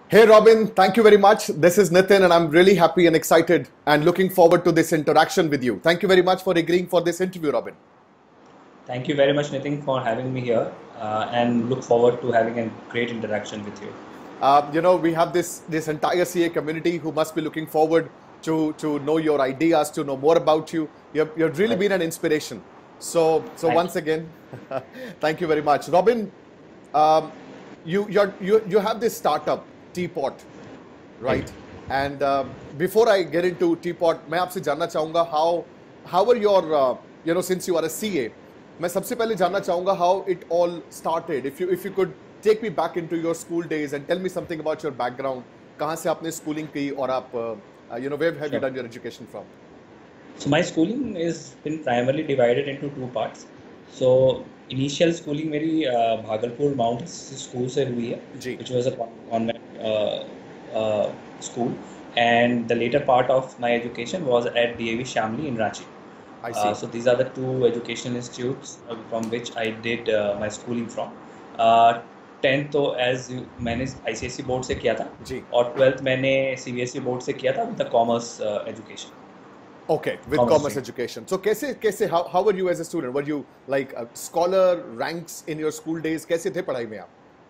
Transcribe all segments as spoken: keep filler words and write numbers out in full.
Hey Robin, thank you very much. This is Nitin, and I'm really happy and excited and looking forward to this interaction with you. Thank you very much for agreeing for this interview, Robin. Thank you very much, Nitin, for having me here, uh, and look forward to having a great interaction with you. Uh, you know, we have this this entire C A community who must be looking forward to to know your ideas, to know more about you. You've, you've really Right. been an inspiration. So so Thank you. once again, thank you very much, Robin. Um, you you're, you you have this startup Teapot, Right. right? And uh, before I get into Teapot, मैं आपसे जानना चाहूँगा how how are your uh, you know since you are a C A, मैं सबसे पहले जानना चाहूँगा how it all started. If you if you could take me back into your school days and tell me something about your background, कहाँ से आपने schooling की और आप uh, uh, you know where have you Sure. done your education from? So my schooling is been primarily divided into two parts. So initial schooling मेरी uh, Bhagalpur mount school से हुई है, जी, which was a con- convent uh, uh, school, and the later part of my education was at D A V Shamli in Ranchi. I Uh, see. so these are the two education institutes uh, from which I did uh, my schooling from. Uh, tenth तो as मैंने I C S C board से किया था, जी. और twelfth मैंने C B S E board से किया था with the commerce education, Okay, with commerce commerce stream. education. So कैसे कैसे how how were you as a student? Were you like a scholar ranks in your school days? कैसे थे पढ़ाई में आप?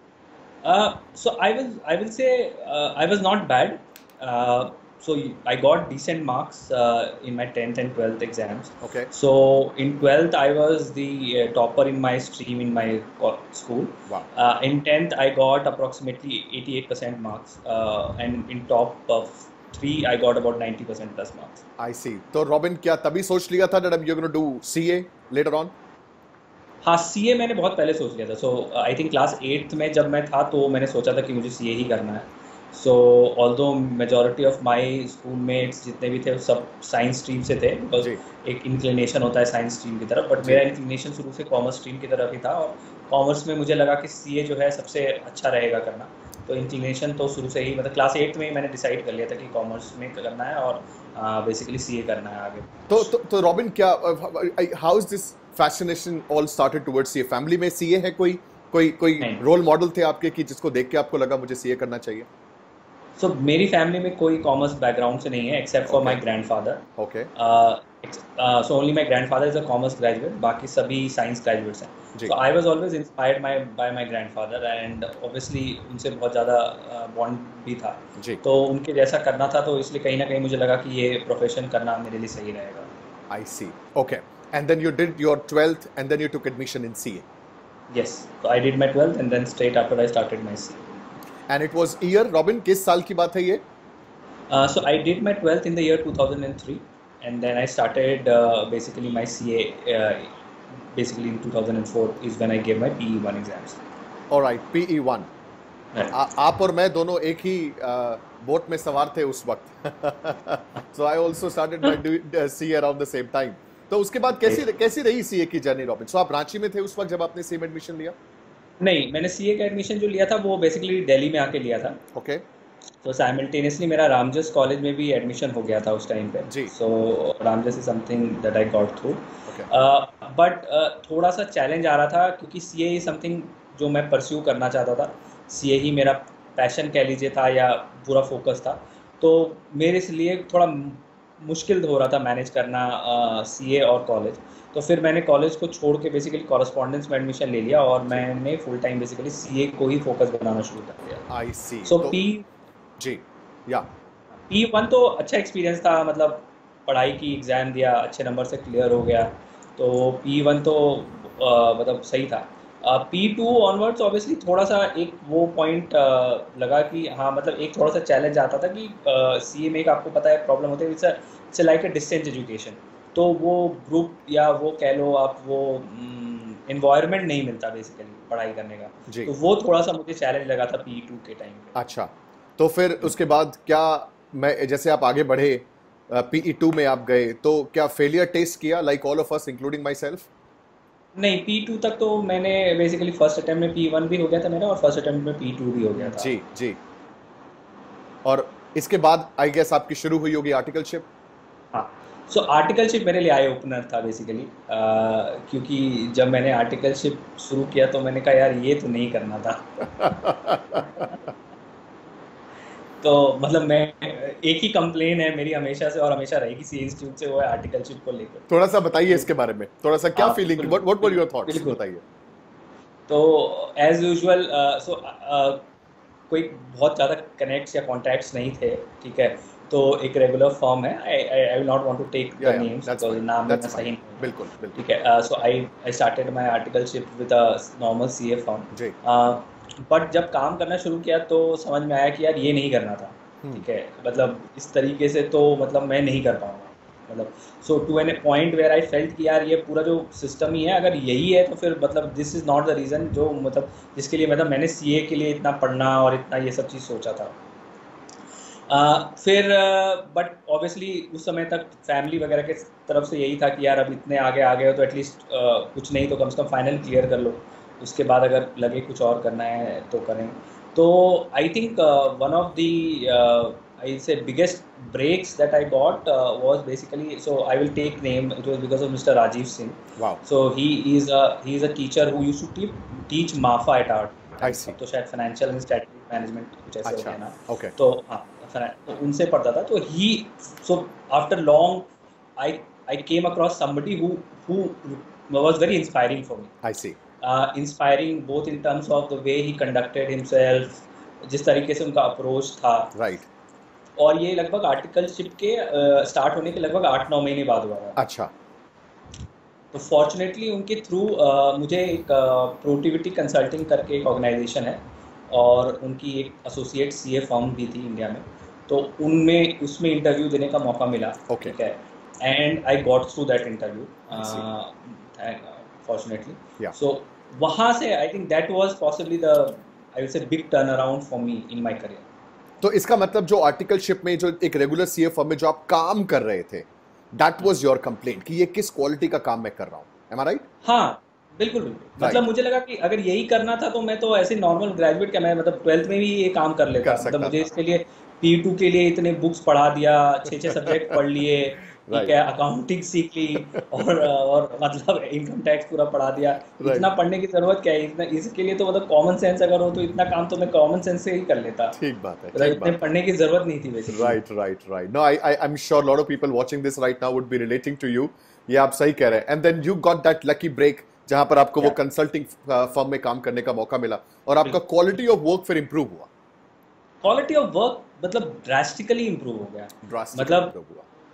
Uh, so I was, I will say, uh, I was not bad. Uh, so I got decent marks uh, in my tenth and twelfth exams. Okay. So in twelfth, I was the uh, topper in my stream in my co- school. Wow. Uh, in tenth, I got approximately eighty-eight percent marks, uh, and in top of three, I got about ninety percent plus marks. I see. तो Robin क्या तभी सोच लिया था that I'm you're going to do C A later on? हाँ, सी ए मैंने बहुत पहले सोच लिया था। So I think class eighth में जब मैं था तो मैंने सोचा था कि मुझे सी ए ही करना है। So although majority of my school mates जितने भी थे वो सब साइंस स्ट्रीम से थे, बिकॉज जी, एक इंक्लिनेशन होता है साइंस स्ट्रीम की तरफ, बट जी. मेरा इंक्लिनेशन शुरू से कॉमर्स स्ट्रीम की तरफ ही था, और कॉमर्स में मुझे लगा कि सी ए जो है सबसे अच्छा रहेगा करना। तो इंक्लिनेशन तो शुरू से ही, मतलब क्लास एट्थ में ही मैंने डिसाइड कर लिया था कि कॉमर्स में करना है, और बेसिकली सी ए करना है आगे। तो तो तो रॉबिन क्या how is this fascination all started towards C A? Family में C A है कोई कोई कोई नहीं। रोल मॉडल थे आपके कि जिसको देख के आपको लगा मुझे C A करना चाहिए? सो so, मेरी फैमिली में कोई कॉमर्स बैकग्राउंड से नहीं है except for my Okay, grandfather. okay. So only my grandfather is a commerce graduate, बाकी सभी साइंस ग्रेजुएट्स हैं। जी, so I was always inspired my by my grandfather, and obviously उनसे बहुत ज़्यादा बॉन्ड भी था, जी. तो उनके जैसा करना था, तो इसलिए कहीं ना कहीं मुझे लगा कि ये प्रोफेशन करना मेरे लिए सही रहेगा। I see. Okay. And then you did your twelfth and then you took admission in C A. Yes, so I did my twelfth and then straight after I started my C. And it was year, Robin, किस साल की बात है ये? Uh, so I did my twelfth in the year two thousand three, and then I started uh, basically my C A. Uh, basically in two thousand four is when I gave my P E one exams. All right, P E one. Right. आ, आप और मैं दोनों एक ही boat में सवार थे उस वक्त. So I also started my do- uh, C A around the same time. तो उसके बाद कैसी कैसी रही C A की जर्नी, रॉबिन? So आप रांची में थे उस वक्त जब आपने सेम एडमिशन लिया? नहीं, मैंने सी ए का एडमिशन जो लिया था वो बेसिकली दिल्ली में आके लिया था। Okay. तो साइमल्टेनियसली मेरा रामजस कॉलेज में भी एडमिशन हो गया था उस टाइम पे। जी. So Ramjas is something that I got through, Okay. But थोड़ा सा चैलेंज आ रहा था क्योंकि सी ए इज समथिंग जो मैं परस्यू करना चाहता था। सी ए ही मेरा पैशन कह लीजिए था, या पूरा फोकस था, तो मेरे लिए थोड़ा मुश्किल हो रहा था मैनेज करना सी ए और कॉलेज। तो फिर मैंने कॉलेज को छोड़ के बेसिकली कॉरेस्पॉन्डेंस में एडमिशन ले लिया, और जी. मैंने full time basically C A को ही फोकस बनाना शुरू कर दिया। I see. सो तो पी जी, या. पी वन तो अच्छा एक्सपीरियंस था, मतलब पढ़ाई की, एग्ज़ाम दिया, अच्छे नंबर से क्लियर हो गया, तो पी वन तो अ, मतलब सही था। पी टू ऑनवर्ड्स ऑब्वियसली थोड़ा सा एक वो पॉइंट लगा कि हाँ, मतलब एक थोड़ा सा चैलेंज आता था कि सी ए में एक आपको पता है प्रॉब्लम होती है, it's it's like a distance education. तो वो ग्रुप या वो कह लो आप, वो इन्वायरमेंट नहीं मिलता बेसिकली पढ़ाई करने का, जी. तो वो थोड़ा सा मुझे चैलेंज लगा था पी टू के टाइम पे। अच्छा. तो फिर उसके बाद क्या, मैं जैसे आप आगे बढ़े पी ई टू में आप गए, तो क्या फेलियर टेस्ट किया like all of us including myself? नहीं, पी टू तक तो मैंने बेसिकली फर्स्ट अटेम्प्ट में पी वन भी हो गया था मेरा, और फर्स्ट अटेम्प्ट में पी टू भी हो गया था। जी, जी. और इसके बाद आई गेस आपकी शुरू हुई होगी आर्टिकलशिप? हाँ, सो आर्टिकलशिप मेरे लिए आई ओपनर था बेसिकली, क्योंकि जब मैंने आर्टिकलशिप शुरू किया तो मैंने कहा यार ये तो नहीं करना था। तो मतलब मैं एक ही कंप्लेन है मेरी हमेशा से और हमेशा रहेगी सी इंस्टीट्यूट से, वो है आर्टिकलशिप को लेकर। थोड़ा सा बताइए इसके बारे में, थोड़ा सा क्या हाँ फीलिंग, बिल्कुल what what were your thoughts, बिल्कुल। बताइए। तो एज यूजुअल सो कोई बहुत ज़्यादा कनेक्ट्स या कॉन्टैक्ट्स नहीं थे, ठीक है। तो एक रेगुलर फॉर्म है, I I will not want to take या द या नेम्स दैट्स बिकॉज फाइन, नाम दैट्स लेना फाइन, सही नहीं होगा, बिल्कुल बिल्कुल। ठीक है। So I I started my articleship with a normal CA form. जी। बट जब काम करना शुरू किया तो समझ में आया कि यार ये नहीं करना था, हम्म। ठीक है। मतलब इस तरीके से तो मतलब मैं नहीं कर पाऊंगा, मतलब so to an point where I felt कि यार ये पूरा जो सिस्टम ही है, अगर यही है तो फिर मतलब this is not the reason जो मतलब जिसके लिए मतलब मैंने सीए के लिए इतना पढ़ना और इतना ये सब चीज़ सोचा था। uh, फिर बट uh, ऑब्वियसली उस समय तक फैमिली वगैरह के तरफ से यही था कि यार अब इतने आगे आ गए हो तो एटलीस्ट uh, कुछ नहीं तो कम से कम फाइनल क्लियर कर लो, उसके बाद अगर लगे कुछ और करना है तो करें। तो I think one of the I say biggest breaks that I got uh, was basically, so I will take name, it was because of Mister Rajiv Singh. Wow. So he is a he is a teacher who used to teach, teach MAFA at our I see. तो शायद financial and strategic management कुछ ऐसे हो अच्छा, गया ना। okay. तो हाँ तो उनसे पढ़ता था। तो he so after long I I came across somebody who who was very inspiring for me. I see. Uh, inspiring both in terms of the way he conducted himself, जिस तरीके से उनका अप्रोच था। Right. और ये लगभग articleship के start uh, होने के लगभग आठ नौ महीने बाद हुआ था। अच्छा। तो फॉर्चुनेटली उनके थ्रू uh, मुझे एक प्रोटिविटी uh, कंसल्टिंग करके एक ऑर्गेनाइजेशन है और उनकी एक एसोसिएट सीए फर्म भी थी इंडिया में, तो उनमें उसमें इंटरव्यू देने का मौका मिला, okay. ठीक है। And I got through that interview fortunately. So वहाँ से I think that was possibly the I will say big turn around for me in my career. तो इसका मतलब जो आर्टिकलशिप में जो एक रेगुलर सीए फर्म में जो आप काम कर रहे थे, दैट वाज योर कंप्लेंट कि ये किस क्वालिटी का काम मैं कर रहा हूँ, एम आई राइट? हाँ बिल्कुल बिल्कुल। right. मतलब मुझे लगा कि अगर यही करना था तो मैं तो ऐसे नॉर्मल ग्रेजुएट क्या, मैं मतलब ट्वेल्थ में भी ये काम कर लेता, कर मतलब मुझे था। इसके लिए पी टू के लिए इतने बुक्स पढ़ा दिया, छः छः सब्जेक्ट पढ़ लिए, ठीक right. है, अकाउंटिंग सीख ली और और मतलब इनकम टैक्स पूरा पढ़ा दिया। right. इतना पढ़ने की जरूरत क्या है, इतना इसके लिए तो मतलब कॉमन सेंस अगर हो तो इतना काम तो मैं कॉमन सेंस से ही कर लेता। ठीक बात है, मतलब इतने पढ़ने की जरूरत नहीं थी basically. Right right right. No I I I am sure lot of people watching this right now would be relating to you. ये आप सही कह रहे हैं। And then you got that lucky break जहां पर आपको yeah. वो कंसल्टिंग फर्म में काम करने का मौका मिला और आपका क्वालिटी ऑफ वर्क फिर इंप्रूव हुआ। क्वालिटी ऑफ वर्क मतलब ड्रास्टिकली इंप्रूव हो गया, मतलब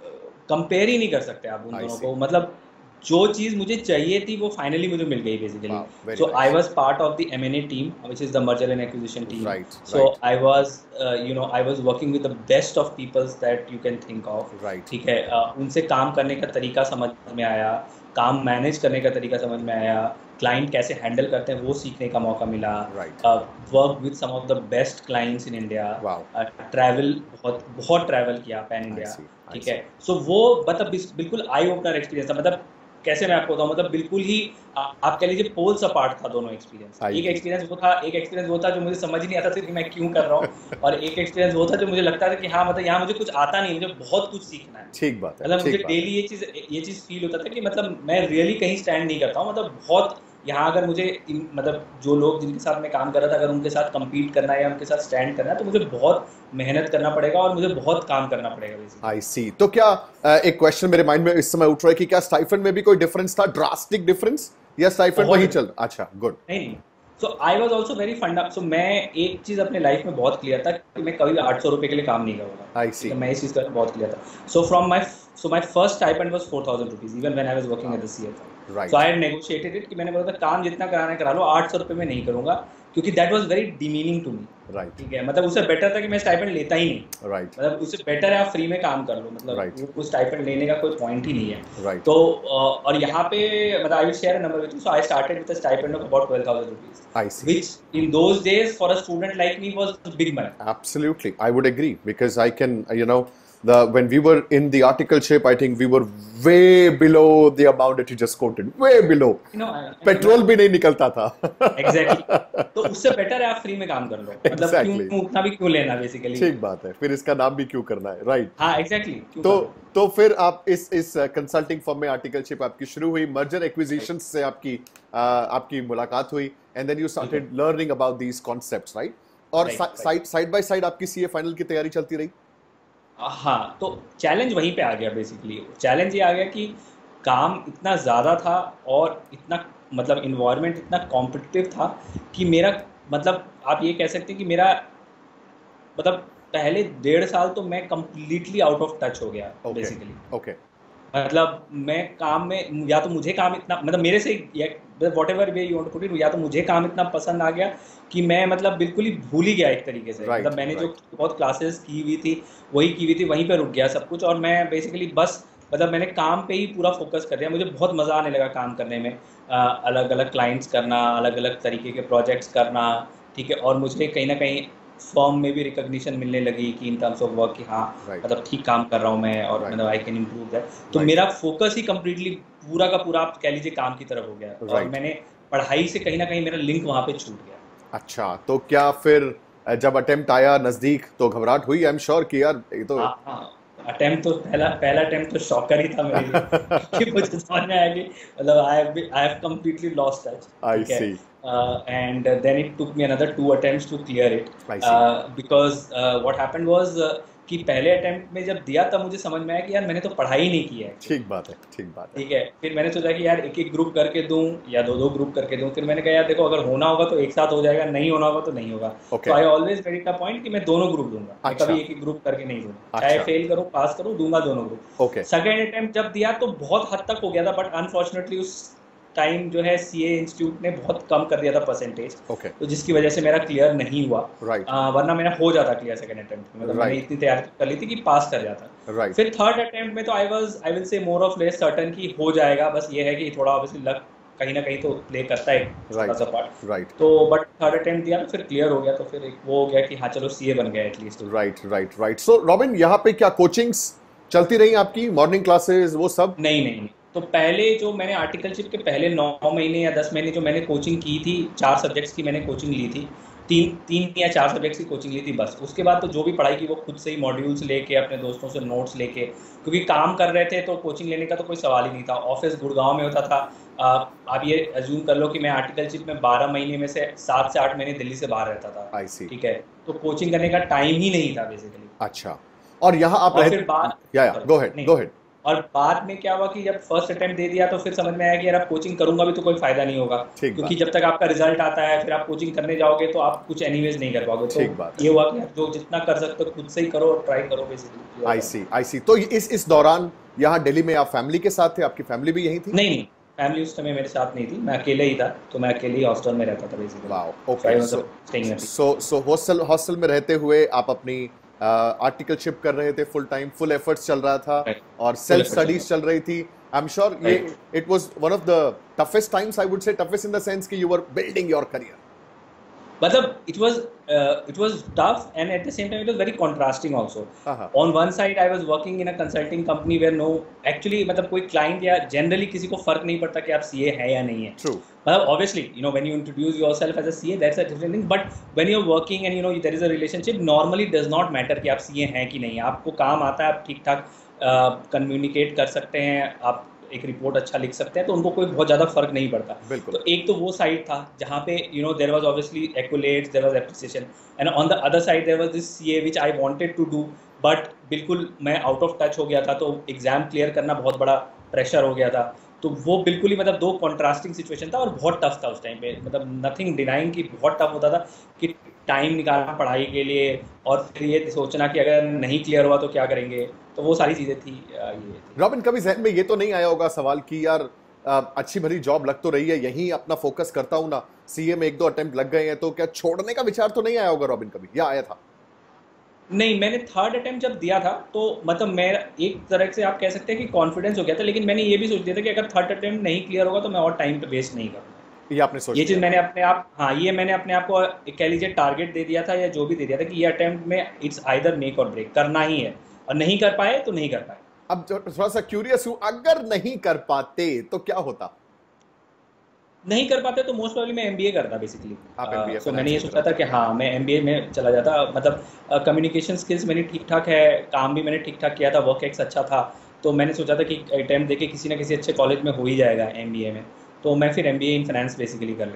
कंपेयर ही नहीं कर सकते आप उन दोनों को। मतलब जो चीज़ मुझे चाहिए थी वो फाइनली मुझे मिल गई basically. So I was part of the M&A team which is the merger and acquisition team. So I was you know I was working with the best of peoples that you can think of, ठीक है। uh, उनसे काम करने का तरीका समझ में आया, काम मैनेज करने का तरीका समझ में आया, क्लाइंट कैसे हैंडल करते हैं वो सीखने का मौका मिला। Work with some of the best clients in India, travel बहुत बहुत ट्रैवल किया पैन इंडिया, ठीक है। सो वो मतलब बिल्कुल आई ओपनर एक्सपीरियंस था। मतलब कैसे मैं आपको बताऊं, मतलब बिल्कुल ही आ, आप कह लीजिए पोल्स अपार्ट था दोनों एक्सपीरियंस। एक एक्सपीरियंस वो था एक एक्सपीरियंस वो था जो मुझे समझ ही नहीं आता था कि मैं क्यों कर रहा हूँ और एक एक्सपीरियंस वो था जो मुझे लगता था कि हाँ मतलब यहाँ मुझे कुछ आता नहीं, मुझे बहुत कुछ सीखना है। ठीक बात है। मतलब मुझे डेली ये चीज़ ये चीज़ फील होता था कि मतलब मैं रियली कहीं स्टैंड नहीं करता हूँ। मतलब बहुत यहाँ अगर मुझे मतलब जो लोग जिनके साथ मैं काम कर रहा था अगर उनके साथ कम्पीट करना है या उनके साथ स्टैंड करना है तो मुझे बहुत मेहनत करना पड़ेगा और मुझे बहुत काम करना पड़ेगा। आई सी। तो क्या एक क्वेश्चन मेरे माइंड में इस समय उठ रहा है कि क्या स्टाइपेंड में भी कोई डिफरेंस था, ड्रास्टिक डिफरेंस, या स्टाइपेंड वही चल? अच्छा, गुड। नहीं, so I was also very फंडा। सो मैं एक चीज़ अपने लाइफ में बहुत क्लियर था कि मैं कभी आठ सौ रुपये के लिए काम नहीं करूँगा। आई सी। मैं इस चीज़ का बहुत क्लियर था। So from my so my first stipend was four thousand rupees even when I was working as a CFO. So I had negotiated it कि मैंने बोला था काम जितना कराना करा लो, आठ सौ रुपये में नहीं करूँगा क्योंकि that was very demeaning to me. Right, ठीक है। मतलब उससे बेटर था कि मैं स्टाइपेंड लेता ही नहीं। राइट, मतलब उससे बेटर है आप फ्री में काम कर लो, मतलब right. कुछ स्टाइपेंड लेने का कोई पॉइंट ही नहीं है। right. तो और यहाँ पे मतलब I will share a number with you. So I started with a stipend of about twelve thousand rupees, I see. which in those days for a student like me was big money. Absolutely, I would agree because I can, you know, the when we were in the articleship, I think we were way below the amount that you just quoted, way below. You know, petrol भी नहीं निकलता था। Exactly. तो उससे better है आप free में काम कर लो। मतलब exactly. क्यों उतना भी क्यों लेना बेसिकली। ठीक बात है, फिर इसका नाम भी क्यों करना है, राइट? हाँ एग्जैक्टली। तो तो फिर आप इस इस कंसल्टिंग फर्म में आर्टिकलशिप आपकी शुरू हुई, मर्जर एक्विजिशन से आपकी आपकी मुलाकात हुई, and then you started learning about these concepts, right? और right right. Side side by side आपकी सीए फाइनल की तैयारी चलती रही? हाँ, तो चैलेंज वहीं पे आ गया बेसिकली। चैलेंज ये आ गया कि काम इतना ज़्यादा था और इतना मतलब इन्वायरमेंट इतना कॉम्पिटिटिव था कि मेरा मतलब आप ये कह सकते हैं कि मेरा मतलब पहले डेढ़ साल तो मैं कंप्लीटली आउट ऑफ टच हो गया ओके बेसिकली। ओके मतलब मैं काम में या तो मुझे काम इतना मतलब मेरे से या whatever way you want to put it, या तो मुझे काम इतना पसंद आ गया कि मैं मतलब बिल्कुल ही भूल ही गया एक तरीके से। राइट मतलब मैंने जो राइट बहुत क्लासेस की हुई थी वही की हुई थी, वहीं पे रुक गया सब कुछ, और मैं बेसिकली बस मतलब मैंने काम पे ही पूरा फोकस कर दिया। मुझे बहुत मज़ा आने लगा काम करने में, अलग अलग क्लाइंट्स करना, अलग अलग तरीके के प्रोजेक्ट्स करना, ठीक है। और मुझे कहीं ना कहीं फॉर्म में भी रिकॉग्निशन मिलने लगी कि इन टर्म्स ऑफ वर्क कि हाँ राइट मतलब ठीक काम कर रहा हूँ मैं, और राइट मतलब आई कैन इम्प्रूव दैट। तो राइट मेरा फोकस ही कम्प्लीटली पूरा का पूरा आप कह लीजिए काम की तरफ हो गया, और राइट। मैंने पढ़ाई से कहीं ना कहीं मेरा लिंक वहाँ पे छूट गया। अच्छा, तो क्या फिर अ, जब अटेम्प्ट आया नजदीक तो घबराहट हुई? आई एम श्योर कि यार ये तो हाँ हाँ, अटेम्प्ट तो पहला पहला अटेम्प्ट तो शॉकर ही था मेरे लिए क्योंकि मुझे समझ में आया कि मतलब I have I have completely lost touch, I ठीक है। See and then it took me another two attempts to clear it, I see. Because what happened was कि पहले अटेम्प्ट में जब दिया तब मुझे समझ में आया कि यार मैंने तो पढ़ाई नहीं की है एक्चुअली, ठीक बात है, ठीक बात है। ठीक है। फिर मैंने सोचा कि यार एक एक ग्रुप करके दूं या दो दो ग्रुप करके दूं। फिर मैंने कहा यार देखो, अगर होना होगा तो एक साथ हो जाएगा, नहीं होना होगा तो नहीं होगा। ओके तो I always made it a point कि मैं दोनों ग्रुप दूंगा, मैं अच्छा कभी एक एक ग्रुप करके नहीं दूंगा, चाहे अच्छा फेल करूं पास करूं, दूंगा दोनों ग्रुप। ओके सेकेंड अटेम्प्ट जब दिया तो बहुत हद तक हो गया था, बट अनफॉर्चुनेटली उस टाइम जो है सीए इंस्टीट्यूट ने बहुत कम कर दिया था परसेंटेज, ओके तो जिसकी वजह से मेरा क्लियर नहीं हुआ। राइट आ, वरना मेरा हो जाता क्लियर सेकेंड अटेम्प्ट में, मतलब मैंने राइट इतनी तैयारी कर ली थी कि पास कर जाता। राइट फिर थर्ड अटेम्प्ट में तो आई वाज आई विल से मोर ऑफ लेस सर्टन कि हो जाएगा, बस ये है कि थोड़ा ऑब्वियसली लक कहीं ना कहीं तो प्ले करता है एक छोटा राइट सा पार्ट। राइट तो बट थर्ड अटेम्प्ट दिया तो फिर क्लियर हो गया, तो फिर एक वो हो गया कि हाँ चलो सीए बन गया at least. Right right right. So Robin, यहाँ पे क्या कोचिंग्स चलती रही आपकी, मॉर्निंग क्लासेस वो सब? नहीं नहीं नहीं, तो पहले जो मैंने आर्टिकलशिप के पहले नौ महीने या दस महीने जो मैंने कोचिंग की थी, चार सब्जेक्ट्स की मैंने कोचिंग ली थी, तीन तीन या चार सब्जेक्ट्स की कोचिंग ली थी बस। उसके बाद तो जो भी पढ़ाई की वो खुद से ही मॉड्यूल्स लेके, अपने दोस्तों से नोट्स लेके, क्योंकि काम कर रहे थे तो कोचिंग लेने का तो कोई सवाल ही नहीं था। ऑफिस गुड़गांव में होता था। आप ये अज्यूम कर लो कि मैं आर्टिकलशिप में बारह महीने में से सात से आठ महीने दिल्ली से बाहर रहता था, आई सी। ठीक है। तो कोचिंग करने का टाइम ही नहीं था बेसिकली। अच्छा, और यहाँ आप और रह फिर बाद या या गो अहेड नहीं, गो अहेड। और बाद में क्या हुआ कि जब फर्स्ट अटेम्प्ट दे दिया तो फिर समझ में आया कि यार अब कोचिंग करूंगा भी तो कोई फायदा नहीं होगा, ठीक क्योंकि बात जब तक आपका रिजल्ट आता है फिर आप कोचिंग करने जाओगे तो आप कुछ एनीवेज नहीं कर पाओगे। तो ठीक बात है। ये हुआ कि आप जो जितना कर सकते हो खुद से ही करो और ट्राई करो बेसिकली। आई सी आई सी। तो इस इस दौरान यहाँ दिल्ली में आप फैमिली के साथ थे? आपकी फैमिली भी यहीं थी? नहीं नहीं, फैमिली उस समय मेरे साथ नहीं थी, मैं अकेले ही था, तो मैं अकेले ही हॉस्टल में रहता था basically. Wow so okay. I was so staying in so so hostel hostel में रहते हुए आप अपनी आर्टिकलशिप कर रहे थे, फुल टाइम फुल एफर्ट्स चल रहा था और सेल्फ effort चल स्टडीज चल रही थी। आई एम श्योर ये it was one of the toughest times, I would say toughest in the sense कि you were building your career. मतलब it was uh, it was tough, and at the same time it was very contrasting also. हाँ On one side I was working in a consulting company where no actually मतलब कोई client या generally किसी को फर्क नहीं पड़ता कि आप सीए है या नहीं है। ट्रू। मतलब obviously you know when you introduce yourself as a C A that's a different thing, but when you're working and you know there is a relationship, normally it does not matter कि आप CA हैं कि नहीं, आपको काम आता है, आप ठीक ठाक कम्युनिकेट कर सकते हैं, आप एक रिपोर्ट अच्छा लिख सकते हैं, तो उनको कोई बहुत ज़्यादा फर्क नहीं पड़ता। बिल्कुल। तो एक तो वो साइड था जहाँ पे you know there was obviously accolades, there was appreciation, and on the other side there was this CA which I wanted to do, but बिल्कुल मैं आउट ऑफ टच हो गया था, तो एग्जाम क्लियर करना बहुत बड़ा प्रेशर हो गया था। तो वो बिल्कुल ही मतलब दो कॉन्ट्रास्टिंग सिचुएशन था और बहुत टफ था उस टाइम पे। मतलब नथिंग डिनाइंग कि बहुत टफ होता था कि टाइम निकालना पढ़ाई के लिए, और फिर ये सोचना कि अगर नहीं क्लियर हुआ तो क्या करेंगे। तो वो सारी चीज़ें थी। ये रॉबिन, कभी जहन में ये तो नहीं आया होगा सवाल कि यार अच्छी भली जॉब लग तो रही है, यहीं अपना फोकस करता हूँ ना, सीए में एक दो अटेम्प्ट लग गए हैं तो क्या छोड़ने का विचार तो नहीं आया होगा रॉबिन कभी, या आया था? नहीं, मैंने थर्ड अटेम्प्ट जब दिया था तो मतलब मैं एक तरह से आप कह सकते हैं कि कॉन्फिडेंस हो गया था, लेकिन मैंने ये भी सोच दिया था कि अगर थर्ड अटेम्प्ट नहीं क्लियर होगा तो मैं और टाइम पे वेस्ट नहीं करूँगा। ये आपने सोच ये चीज़ लिया? मैंने अपने आप हाँ ये मैंने अपने आप को कह लीजिए टारगेट दे दिया था, या जो भी दे दिया था कि ये अटेम्प्ट में it's either make or break, करना ही है, और नहीं कर पाए तो नहीं कर पाए। अब थोड़ा सा क्यूरियस हूं, अगर नहीं कर पाते तो क्या होता? नहीं कर पाते तो मोस्ट प्रॉब्ली मैं एमबीए करता बेसिकली। आप एमबीए सो मैंने फाइनेंस ये की सोचा तरफ था कि हाँ मैं एमबीए में चला जाता। मतलब कम्युनिकेशन स्किल्स मेरी ठीक ठाक है, काम भी मैंने ठीक ठाक किया था, वर्क एक्स अच्छा था, तो मैंने सोचा था कि अटेम्प्ट देके किसी ना किसी अच्छे कॉलेज में हो ही जाएगा एमबीए में, तो मैं फिर एमबीए इन फाइनेंस बेसिकली कर लेता।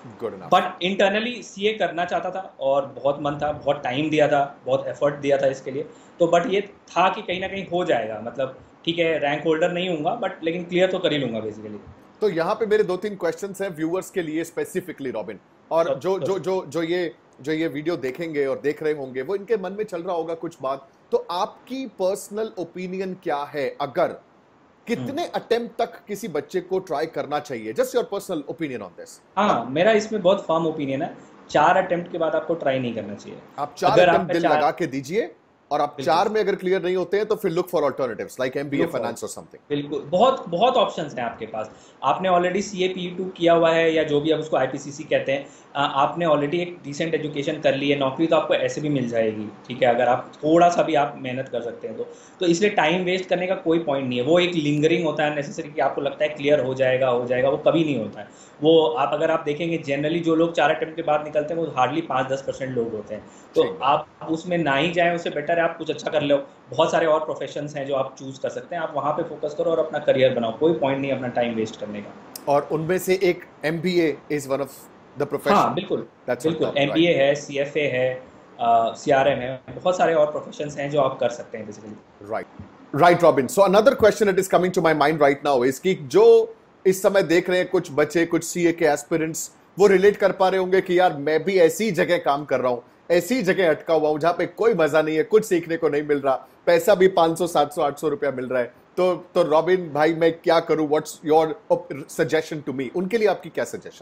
Good enough. But internally CA करना चाहता था और बहुत मन था, बहुत टाइम दिया था, बहुत एफर्ट दिया था इसके लिए। तो बट ये था कि कहीं ना कहीं हो जाएगा, मतलब ठीक है रैंक होल्डर नहीं हूँगा बट लेकिन क्लियर तो कर ही लूँगा बेसिकली। तो यहाँ पे मेरे दो तीन क्वेश्चंस हैं व्यूअर्स के लिए स्पेसिफिकली रॉबिन, और Sure, जो sure. जो जो जो ये जो ये वीडियो देखेंगे और देख रहे होंगे वो इनके मन में चल रहा होगा कुछ बात। तो आपकी पर्सनल ओपिनियन क्या है, अगर कितने अटेम्प्ट तक किसी बच्चे को ट्राई करना चाहिए? Just your personal opinion on this. हाँ, मेरा इसमें बहुत फर्म ओपिनियन है, चार अटेम्प्ट के बाद आपको ट्राई नहीं करना चाहिए। आप चार अगर अटेम्प्ट आपका दिल चार लगा के दीजिए, और आप बिल्कुल चार में अगर क्लियर नहीं होते हैं तो फिर look for alternatives like MBA, look for- finance और समथिंग। बिल्कुल, बहुत बहुत ऑप्शंस हैं आपके पास। आपने already C A P two किया हुआ है या जो भी आप उसको आई पी सी सी कहते हैं, आ, आपने ऑलरेडी एक डिसेंट एजुकेशन कर ली है, नौकरी तो आपको ऐसे भी मिल जाएगी, ठीक है, अगर आप थोड़ा सा भी आप मेहनत कर सकते हैं तो तो इसलिए टाइम वेस्ट करने का कोई पॉइंट नहीं है। वो एक लिंगरिंग होता है नेसेसरी कि आपको लगता है क्लियर हो जाएगा हो जाएगा, वो कभी नहीं होता है। वो आप अगर आप देखेंगे जनरली जो लोग चार अटेम्प्ट के बाद निकलते हैं वो हार्डली पाँच दस परसेंट लोग होते हैं। तो ठीक है। आप उसमें ना ही जाएं, उससे बेटर है आप कुछ अच्छा कर लो। बहुत सारे और प्रोफेशंस हैं जो आप चूज कर सकते हैं, आप वहाँ पे फोकस करो और अपना करियर बनाओ, कोई पॉइंट नहीं अपना टाइम वेस्ट करने का। और उनमें से एक MBA is one of the profession. हाँ बिल्कुल That's on बिल्कुल, top, एम बी ए है, सी एफ ए है, सी आर एम है, बहुत सारे और प्रोफेशंस हैं जो आप कर सकते हैं basically. Right right Robin. So another question it is coming to my mind right now is कि जो इस समय देख रहे हैं कुछ बच्चे, कुछ सीए के एस्पिरेंट्स, वो रिलेट कर पा रहे होंगे कि यार मैं भी ऐसी जगह काम कर रहा हूँ, ऐसी जगह अटका हुआ हूँ जहाँ पे कोई मजा नहीं है, कुछ सीखने को नहीं मिल रहा, पैसा भी पाँच सौ सात सौ आठ सौ रुपया मिल रहा है। तो तो रॉबिन भाई मैं क्या करूँ? What's your suggestion to me? उनके लिए आपकी क्या सजेशन?